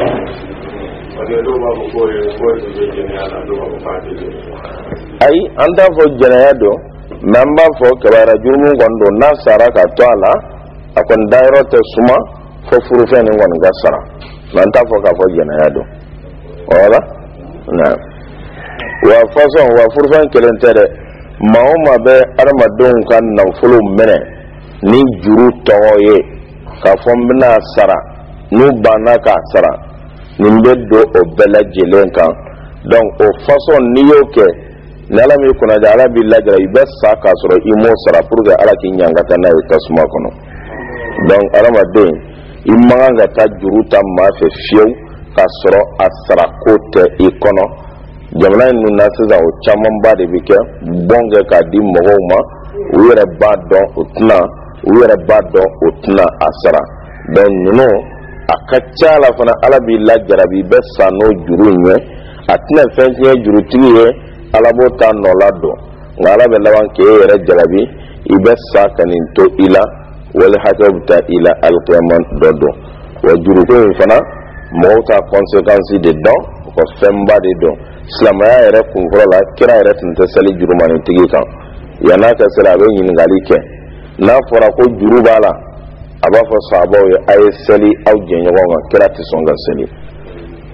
[SPEAKER 3] wani do ba ko ko ko je je ne ala do ba ko pa je
[SPEAKER 1] ai anda fo jenaya do namba fo kabara jurmu gondo nasara ka to ala akon dairo te suma fo furu fe ni won gasara nanta fo ka fo jenaya do wala na wa façon wa furfan kelentere maoma be armadon kan nan fulu mene ni juru toye ka fombina sara nu bana ka sara ni beddo o bela jelen kan donc o façon ni yoke nala mi kuna da ala billahi da ibassa ka soro imo sara pour que ala kin nyanga tan na tasma kono donc armadon imma ga ta juru tam ma fe fiew ka soro asara kote ikono jamana nu na siza o chaman ba de bike bonge ka di mogo ma wira ba don utna wira ba don utna asara don nuno akacha la fana ala bi la jarabi be sano juru nye atna fenye juru tiye ala bota no lado ngala be lawan ke yere jarabi ibe sa kanin to ila wal hakabta ila alqiyaman dodo wa juru ko fana mota conséquence de don ko femba de don islamaya yɛrɛ kunfɔlɔ la kira yɛrɛ tun tɛ seli jurumani tigi kan yan'a ka seli a bɛ ɲininkali kɛ n'a fɔra ko juru b'a la a b'a fɔ sahabaw ye a ye seli aw jɛɲɔgɔn kan kira tɛ sɔn ka seli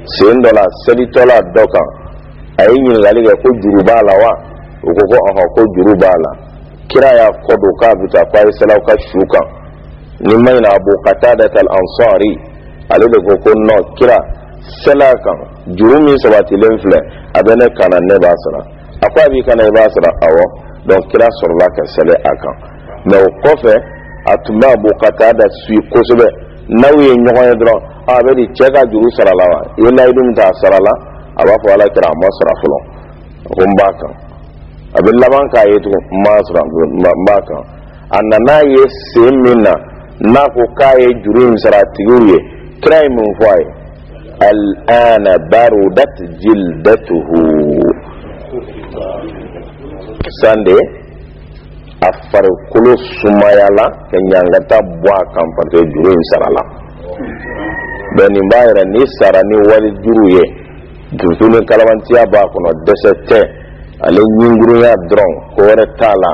[SPEAKER 1] sen dɔ la selitɔla dɔ kan a ye ɲininkali kɛ ko juru b'a la wa o ko ko ɔhɔ ko juru b'a la kira y'a kɔdon k'a bɛ taa k'a ye selaw ka su kan ni ma ɲina Abu Qatada al-Ansari ale de ko ko non kira sela kan juru min sabatilen filɛ a bɛ ne kana ne b'a sara a ko a b'i kana i b'a sara awɔ donc kira sɔrɔla ka sɛlɛ a kan mais o kɔfɛ a tun bɛ Abu Qatada suit kosɛbɛ n'aw ye ɲɔgɔn ye dɔrɔn a bɛ di cɛ ka juru sara la wa i ye layidu min ta a sara la a b'a fɔ ala kira a ma sara fɔlɔ ko n b'a kan a bɛ laban k'a ye tugun n b'a sara n b'a kan a nana ye sen min na n'a ko k'a ye juru in sara a tigiw ye kira ye mun fɔ a ye al-ana barudat jildatuhu sande a farikolo sumayala ka ɲangata bɔ a kan parce que juru in sara la bɛn nin b'a yɛrɛ ni sara ni wali juru ye jurutu ni kalabantiya b'a kɔnɔ dɛsɛ tɛ ale ɲingurunya dɔrɔn ko wɛrɛ t'a la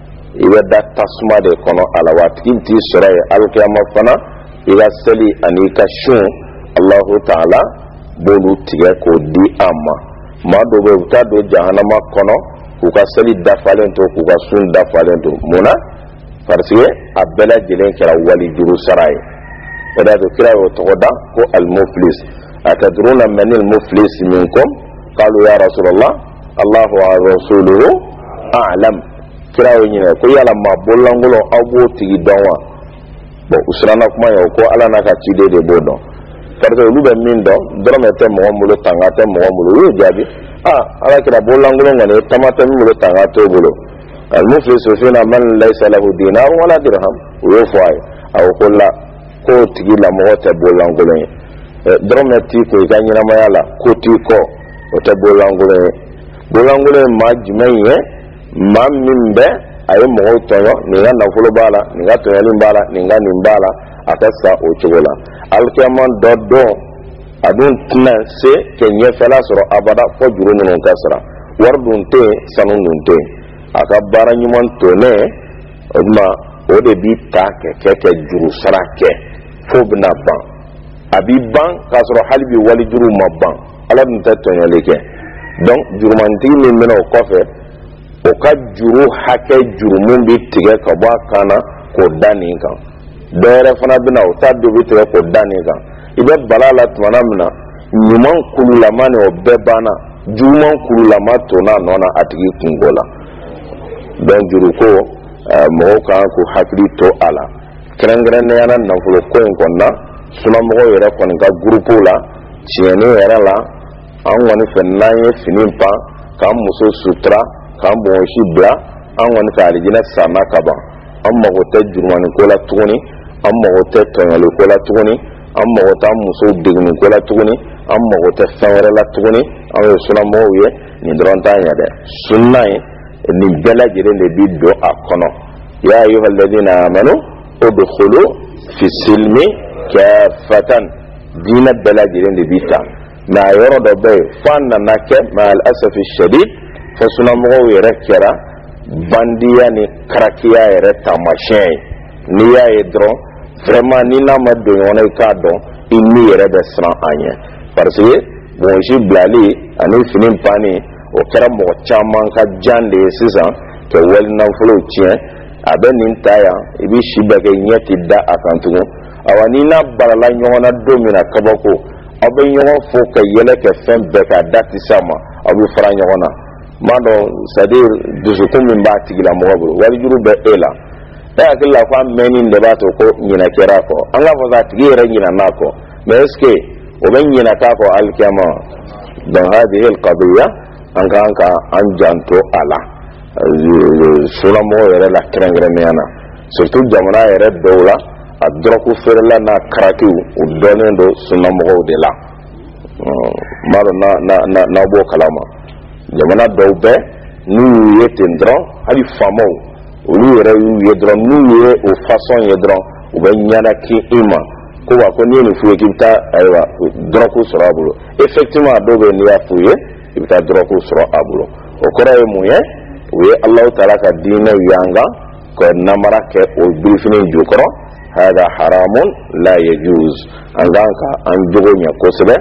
[SPEAKER 1] i bɛ da tasuma de kɔnɔ a la wa a tigi bɛ t'i sɔrɔ yen alikiyama fana i ka seli ani i ka sun Allahu Ta'ala b'olu tigɛ k'o di a ma maa dɔw bɛ yen u bɛ taa don jahanama kɔnɔ k'u ka seli dafalen to k'u ka sun dafalen to mun na parce que a bɛɛ lajɛlen kɛra wali juru sara ye o de y'a to kira y'o tɔgɔ da ko al-muflis atadruna man al-muflis minkum qalu ya Rasulullah Allahu wa rasuluhu a'lam kira y'o ɲininka ko yala maa bololankolon aw b'o tigi dɔn wa bon u siranna kuma ye o ko ala n'a ka ciden de b'o dɔn parce que olu bɛ min dɔn dɔrɔmɛ tɛ mɔgɔ bolo tanga tɛ mɔgɔ bolo u y'o jaabi ah ala kira bololankolon kɔni tama tɛ min bolo tanga t'o bolo al-muflisu fina man laysa lahu dinar wala dirham u y'o fɔ a ye a ko la ko tigi la mɔgɔ tɛ bololankolon ye dɔrɔmɛ t'i ko i ka ɲɛnamaya la ko t'i kɔ o tɛ bololankolon ye bololankolon ye maa jumɛn ye maa min bɛ a ye mɔgɔw tɔɲɔ nin ka nafolo b'a la nin ka tɔɲɔli b'a la nin ka nin b'a la a ka sa o cogo la alikiyama dɔ dɔn a dun tɛna se ka ɲɛfɛla sɔrɔ abada fɔ juru ninnu ka sara wari dun tɛ yen sanu dun tɛ yen a ka baara ɲuman tonen o tuma o de b'i ta ka kɛ ka juru sara kɛ fo bɛna ban a b'i ban k'a sɔrɔ hali bi wali juru ma ban ala dun tɛ tɔɲɔli kɛ donc jurumantigi min bɛna o kɔfɛ o ka juru hakɛ juru min bɛ tigɛ ka bɔ a kan na k'o da nin kan dɔ wɛrɛ fana bɛna o ta dɔ bɛ tigɛ k'o da nin kan i bɛ bala la tuma min na ɲuman kululama ni o bɛɛ banna juguman kululama tonna a nɔ na a tigi kungo la donc juru ko mɔgɔw kan k'u hakili to a la kɛrɛnkɛrɛnnenya la nafolo ko in kɔnɔna sunamɔgɔw yɛrɛ kɔni ka gurupu la tiɲɛni yɛrɛ la an kɔni fɛ n'an ye fini pan k'an muso sutura k'an bɔnsi bila an kɔni fɛ alijinɛ sanna ka ban an mago tɛ jurumani ko la tuguni an mago tɛ tɔɲɔli ko la tuguni an mago tɛ an musow deguni ko la tuguni an mago tɛ fɛn wɛrɛ la tuguni an ye sunamɔgɔw ye nin dɔrɔn t'an ɲɛ dɛ sunna ye nin bɛɛ lajɛlen de bi don a kɔnɔ ya ayyuhal ladina amanu udkhulu fi silmi kaffatan diinɛ bɛɛ lajɛlen de bi ta mais a yɔrɔ dɔ bɛ yen fo an nana kɛ ma'al asafi shadid fo sunamɔgɔw yɛrɛ kɛra bandiya ni karakiya yɛrɛ taamasiyɛn ye n'i y'a ye dɔrɔn vraiment ni n'a ma don ɲɔgɔn na i k'a dɔn i ni yɛrɛ bɛ siran a ɲɛ parce que bonsi bilali ani fini panni o kɛra mɔgɔ caman ka jan de ye sisan ka wali nafolow tiɲɛ a bɛ nin ta yan i bɛ si bɛɛ kɛ ɲɛ tɛ da a kan tugun awa ni n'a barala ɲɔgɔn na don min na kabako aw bɛ ɲɔgɔn fo ka yɛlɛ kɛ fɛn bɛɛ ka da tɛ s'a ma aw bɛ fara ɲɔgɔn na m'a dɔn c'est à dire dusukun min b'a tigila mɔgɔ bolo walijuru bɛ e la e hakili la ko an mɛnni de b'a to ko ɲinɛ kɛra a kɔ an k'a fɔ k'a tigi yɛrɛ ɲinɛ n'a kɔ mais est ce que o bɛ ɲinɛ k'a kɔ alikiyama donc hadihi alqadiya an kan ka an janto a la sunamɔgɔw yɛrɛ la kɛrɛnkɛrɛnnenya na surtout jamana yɛrɛ dɔw la a dɔrɔku feerela n'a karakiw u dɔnnen don sunamɔgɔw de la m'a dɔn n'aw b'o kalama jamana dɔw bɛ n'u y'u ye ten dɔrɔn hali faamaw olu yɛrɛ y'u ye dɔrɔn n'u ye o façon ye dɔrɔn u bɛ ɲanaki i ma ko wa ko n'i ye nin f'u ye k'i bɛ taa ayiwa dɔrɔku sɔrɔ a bolo effectivement a dɔw bɛ n'i y'a f'u ye i bɛ taa dɔrɔku sɔrɔ a bolo o kɔrɔ ye mun ye o ye Alahu Taala ka diinɛ yanga ka namara kɛ o birifini jukɔrɔ hada haramun la yajuz an kan ka an jogo ɲɛ kosɛbɛ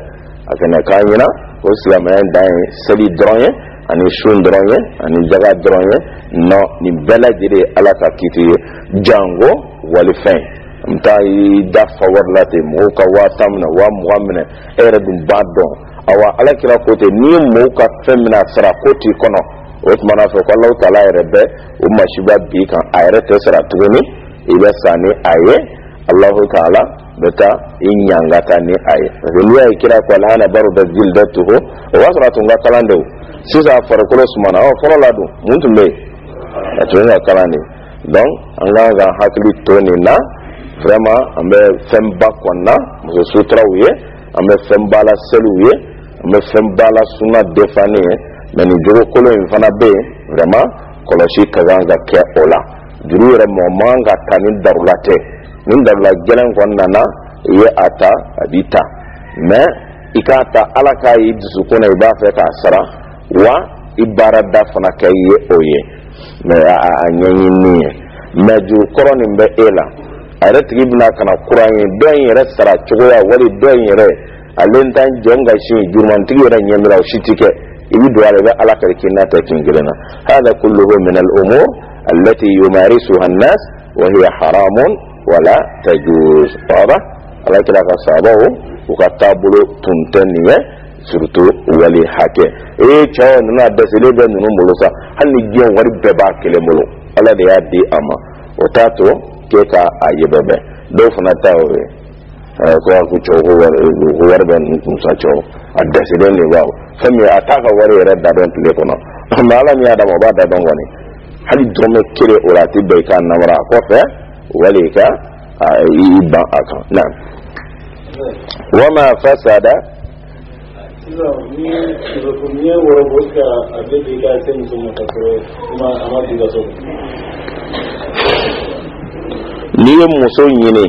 [SPEAKER 1] akana kanyina o silamaya dan seli dronye ani shun dronye ani jaga dronye no ni bela jire ala ka kiti jango wal fin mta da fawar lati mo ka watamna wa muamna era dum badon awa ala kira kote ni mo ka femina sara koti kono o tmana so ko Allah taala rebe o mashiba bi kan ayre tesara tuguni ibe sani aye Allah taala beta inyangata ni aye ruwa kira ko lana baru da jildatuhu wa salatu ngakalande sisa farko sumana o foro ladu muntumbe atuna kalande donc anga ga hakli toni na vraiment ambe femba konna mo sutra wiye ambe femba la seluye ambe femba la sunna defani mais ni juro kolo infana be vraiment koloshi kaganga ke ola juru re mo manga tani darulate nin darula gelen konna na ye ata abita mais ikata alaka yi dusukuna iba fe ka sara wa ibarada fana kaye oye mais a anyanyi ni mais juru koro ni be ela are tribuna kana kuranye don yere sara chogoya wali don yere alentan jonga shi jurman tigere nyemira shitike ibi duwale ba ala karkina ta kingirena hada kulluhu min al-umur allati yumarisuha an-nas wa hiya haramun wala tajuz wada ala kila ka sababu ukatabulo tuntaniye surtout wali hake e chawo nuna desele be nunu mulusa hanni gion wari beba kele mulu ala de ya di ama otato keka ayebebe do funa tawe ko ku chogo war war ben musa chogo adaside ni bawo fami ataka wari redda don tule kono mala mi adama ba da don woni hali drome kire orati be kan namara ko fe wali ka iban aka na wama fasada
[SPEAKER 3] ni ko ni woro boska adede ka sen so mo tasoro kuma amadu ga so
[SPEAKER 1] ni muso nyine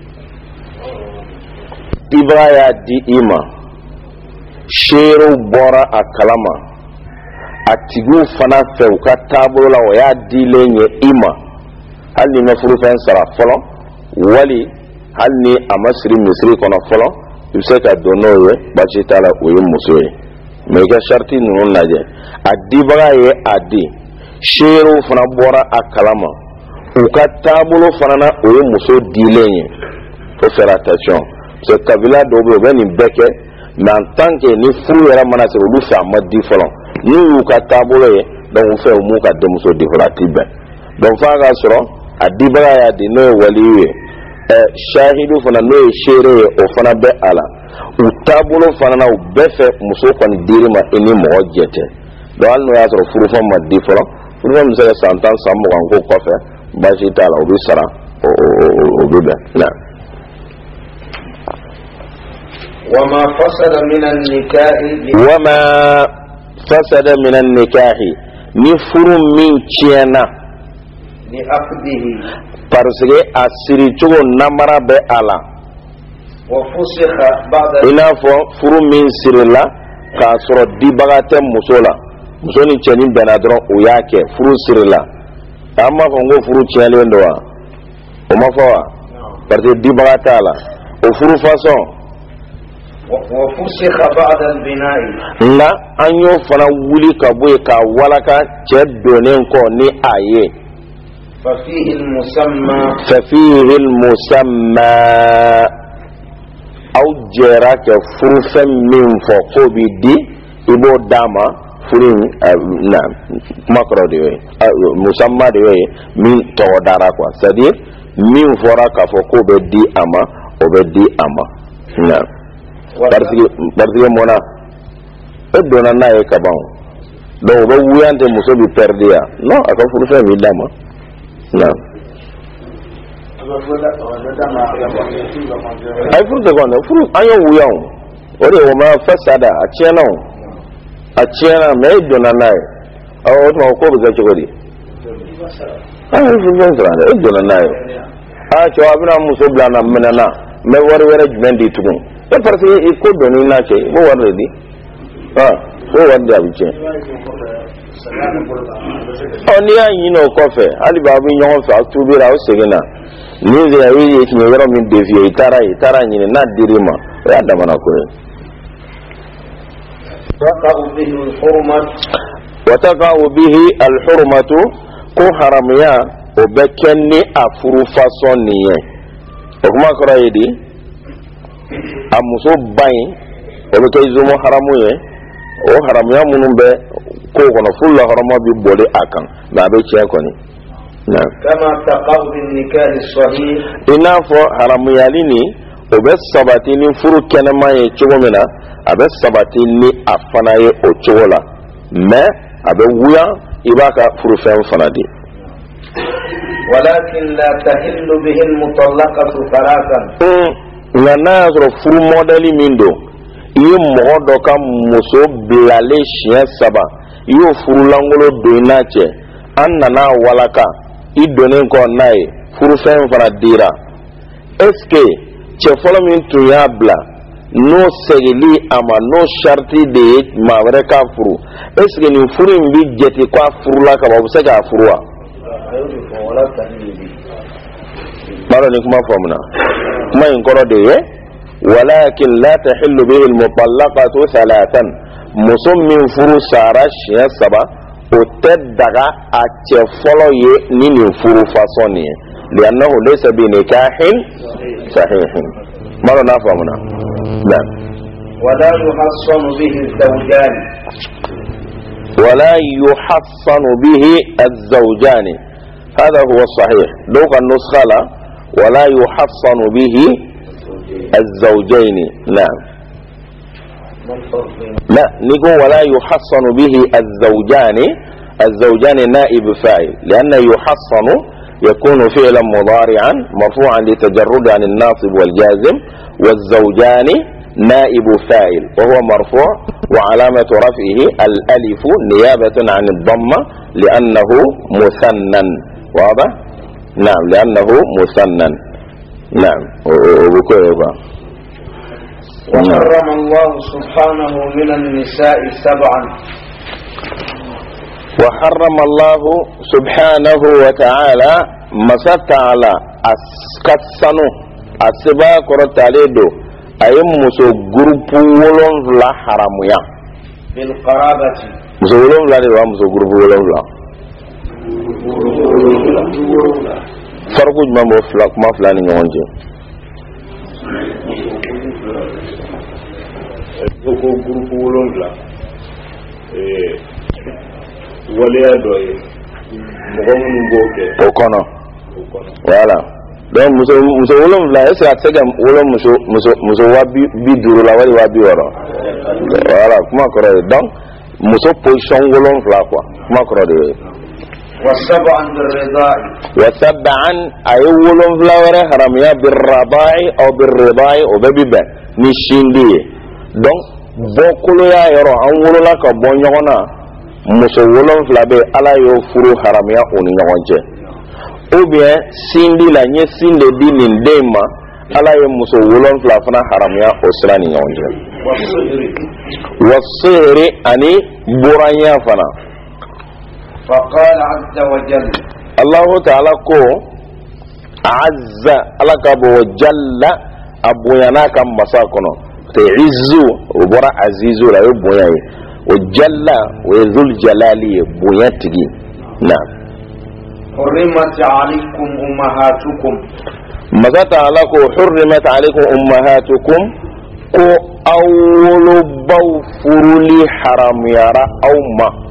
[SPEAKER 1] ibraya di ima shero bora akalama atigu fana fe ka tabolo la waya di lenye ima hali na furu fen sara folo wali hali amasri misri kono folo ibse ka donowe bachi tala uyi muso ye mega sharti nunu naje adibara ye adi shero fana bora akalama uka tabulo fanana oye muso dilenye faut faire attention ce kabila dobo ben beke mais en tant que ni furu era mana se lu fa madi folon ni uka tabulo ye donc fait mu ka de muso difratibe donc fa ga soro adibara ya de no waliwe eh shahidu fana no shere o fana be ala u tabulo fanana u befe muso kon dirima eni mo jete do alno ya soro furu fa madi folon furu fa muso santan sammo kan ko kofe bashi tala ubi sara ubi be na
[SPEAKER 5] wama fasada minan nikahi
[SPEAKER 1] wama fasada minan nikahi ni furu min tiena
[SPEAKER 5] ni aqdihi
[SPEAKER 1] parce que asiri chugo namara be ala
[SPEAKER 5] wa fusikha ba'da
[SPEAKER 1] ina fo furu min sirila ka soro dibagate musola musoni cheni benadron uyake furu sirila amma ko ngo furu tiele ndoa o ma fawa parce que dibagata la o furu façon
[SPEAKER 5] wa fusikha ba'da al-bina'i
[SPEAKER 1] la anyo fana wuli ka boye ka walaka che donen ko ni aye
[SPEAKER 5] fa fihi al-musamma
[SPEAKER 1] fa fihi al-musamma aw jera ke furu fem min fo ko bi di ibo dama furin na makro de we musamma de we min to dara quoi c'est-à-dire min fora ka fo ko be di ama o be di ama na parce que parce que mona e dona na e ka ban do be wuyante muso bi perdia non aka furu fe mi dama na ay furu de gon furu ayo wuyan o de o ma fasada a tiena a tiena me dona na e o to ko be ga chogodi ay furu fe sara e dona na e a cho abina muso blana menana me wari wara jumendi tukun e parce que e ko doni na che mo wari di ah so wari da biche oni ayin no kofe ali babu nyon fa tubira o segena ni ze ya yi ki yoro min devie itara itara nyin na dirima ya da mana ko
[SPEAKER 5] تقع به الحرمة
[SPEAKER 1] وتقع به الحرمة كو حرميا وبكني أفرو فاسونية وكما كرايدي أمسو باين وبكي زمو حرموية وحرميا منهم بي كو كنا فل حرما ببولي أكان ما بيشي أكوني نعم
[SPEAKER 5] كما تقع بالنكاح الصحيح
[SPEAKER 1] إنا فو حرميا لني وبس سباتيني فرو كنما يتشومنا أبس سباتيني أفناي أتشولا ما أبي ويا إباكا فرو فهم فنادي
[SPEAKER 5] ولكن لا تحل به المطلقة ثلاثا
[SPEAKER 1] nana sɔrɔ furu mɔdɛli min don i ye mɔgɔ dɔ ka muso bilalen siɲɛ saba i y'o furu langolo don i n'a cɛ an nana walaka i donnen kɔ n'a ye furufɛn fana dira est ce que cɛ fɔlɔ min tun y'a bila n'o segili a ma n'o sariti de ye maa wɛrɛ k'a furu est ce que nin furu in bi jate ko a furula ka ban o bɛ se k'a furu wa. baro ni kuma faamuna kuma in kɔrɔ de ye walakin la tahillu bihi almutallaqatu thalathan muso min furu sara siɲɛ saba o tɛ daga a cɛ fɔlɔ ye ni nin furu fasɔn nin ye liannahu laysa bi nikahin sahihin baro n'a faamuna na
[SPEAKER 5] ولا يحصن به الزوجان
[SPEAKER 1] ولا يحصن به الزوجان هذا هو الصحيح لو كان نسخة لا ولا يحصن به الزوجين نعم لا نقول ولا يحصن به الزوجان الزوجان نائب فاعل لأن يحصن يكون فعلا مضارعا مرفوعا لتجرد عن الناصب والجازم والزوجان نائب فاعل وهو مرفوع وعلامة رفعه الألف نيابة عن الضمة لأنه مثنى واضح نعم لأنه مثنى نعم وبكيبا
[SPEAKER 5] وحرم الله سبحانه من النساء سبعا
[SPEAKER 1] وحرم الله سبحانه وتعالى مسات على أسكتسنو أسبا كرت عليه أي مسو جروب ولون لا حراميا
[SPEAKER 5] بالقرابة
[SPEAKER 1] مسو ولون لا ده مسو جروب ولون لا فرق ما مفلق ما فلان يونجي
[SPEAKER 3] ko groupe wolonvla eh waliya do ye mɔgɔ minnu b'o kɛ
[SPEAKER 1] o kɔnɔ voilà donc muso muso wolonvla est ce que a tɛ se ka wolon muso muso muso wa bi duuru la wali wa bi wɔɔrɔ voilà kuma kɔrɔ ye donc muso position wolonvla quoi kuma kɔrɔ de ye
[SPEAKER 5] وسبعا بالرضاع
[SPEAKER 1] وسبعا أي wolonvla wɛrɛ haramuya birradai aw birridai o bɛ bi bɛn ni sindi ye donc bɔkoloya yɔrɔ an wolola ka bɔ ɲɔgɔn na muso wolonvila bɛ ala y'o furu haramuya o ni ɲɔgɔn cɛ ou bien sindi la n ye sin de di nin den ma ala ye muso wolonvila fana haramuya o sira ni ɲɔgɔn cɛ wasiri ani buranya fana
[SPEAKER 5] فقال عز وجل
[SPEAKER 1] الله تعالى كو عز على كبو جل أبويانا كم مساكنو تعزو وبرا عزيزو لا يبوياي وجل وذو الجلال بوياتي نعم
[SPEAKER 5] حرمت عليكم أمهاتكم
[SPEAKER 1] ماذا تعالى كو حرمت عليكم أمهاتكم كو أول بوفر لي حرام يرى أو ما